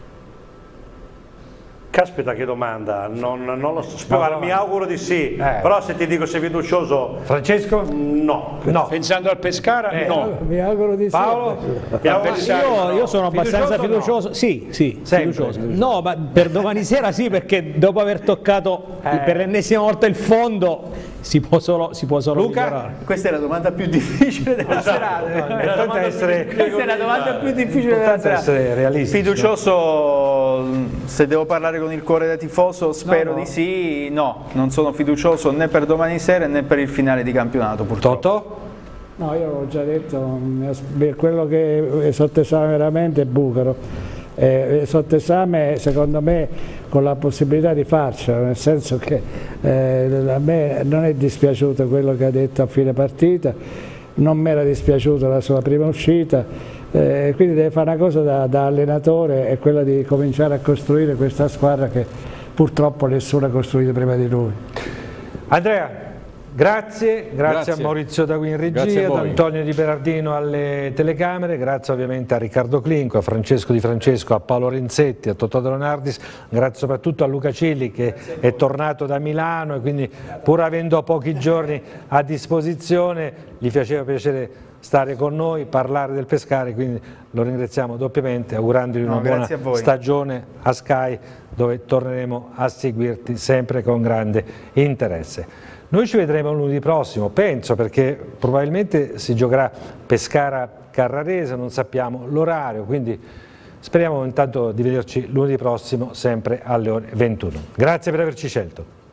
Caspita che domanda, non, non lo so, no, mi auguro di sì, eh. però se ti dico sei fiducioso... Francesco? No. no. Pensando al Pescara? Eh. No. Mi auguro di sì. Paolo? Io, io sono abbastanza fiducioso, no? sì, sì, fiducioso. No, ma per domani sera sì, perché dopo aver toccato eh. per l'ennesima volta il fondo si può solo, si può solo Luca? migliorare. Questa è la domanda più difficile della serata. No, essere... Questa è la domanda più difficile della serata. Essere realistici, fiducioso... se devo parlare con il cuore da tifoso spero no, no. di sì, no, non sono fiducioso né per domani sera né per il finale di campionato purtroppo. Toto? No, io ho già detto, quello che è sotto esame veramente è Bucaro, è sotto esame secondo me con la possibilità di farcela, nel senso che eh, a me non è dispiaciuto quello che ha detto a fine partita, non mi era dispiaciuta la sua prima uscita. Eh, quindi deve fare una cosa da, da allenatore, è quella di cominciare a costruire questa squadra che purtroppo nessuno ha costruito prima di lui. Andrea, grazie, grazie, grazie. a Maurizio Dagui in regia, ad Antonio Di Berardino alle telecamere, grazie ovviamente a Riccardo Clinco, a Francesco Di Francesco, a Paolo Renzetti, a Totò De Leonardis, grazie soprattutto a Luca Cilli che grazie è tornato da Milano e quindi pur avendo pochi giorni a disposizione gli faceva piacere stare con noi, parlare del Pescara, quindi lo ringraziamo doppiamente augurandogli una no, buona a stagione a Sky dove torneremo a seguirti sempre con grande interesse. Noi ci vedremo lunedì prossimo, penso, perché probabilmente si giocherà Pescara-Carrarese, non sappiamo l'orario, quindi speriamo intanto di vederci lunedì prossimo sempre alle ore ventuno. Grazie per averci scelto.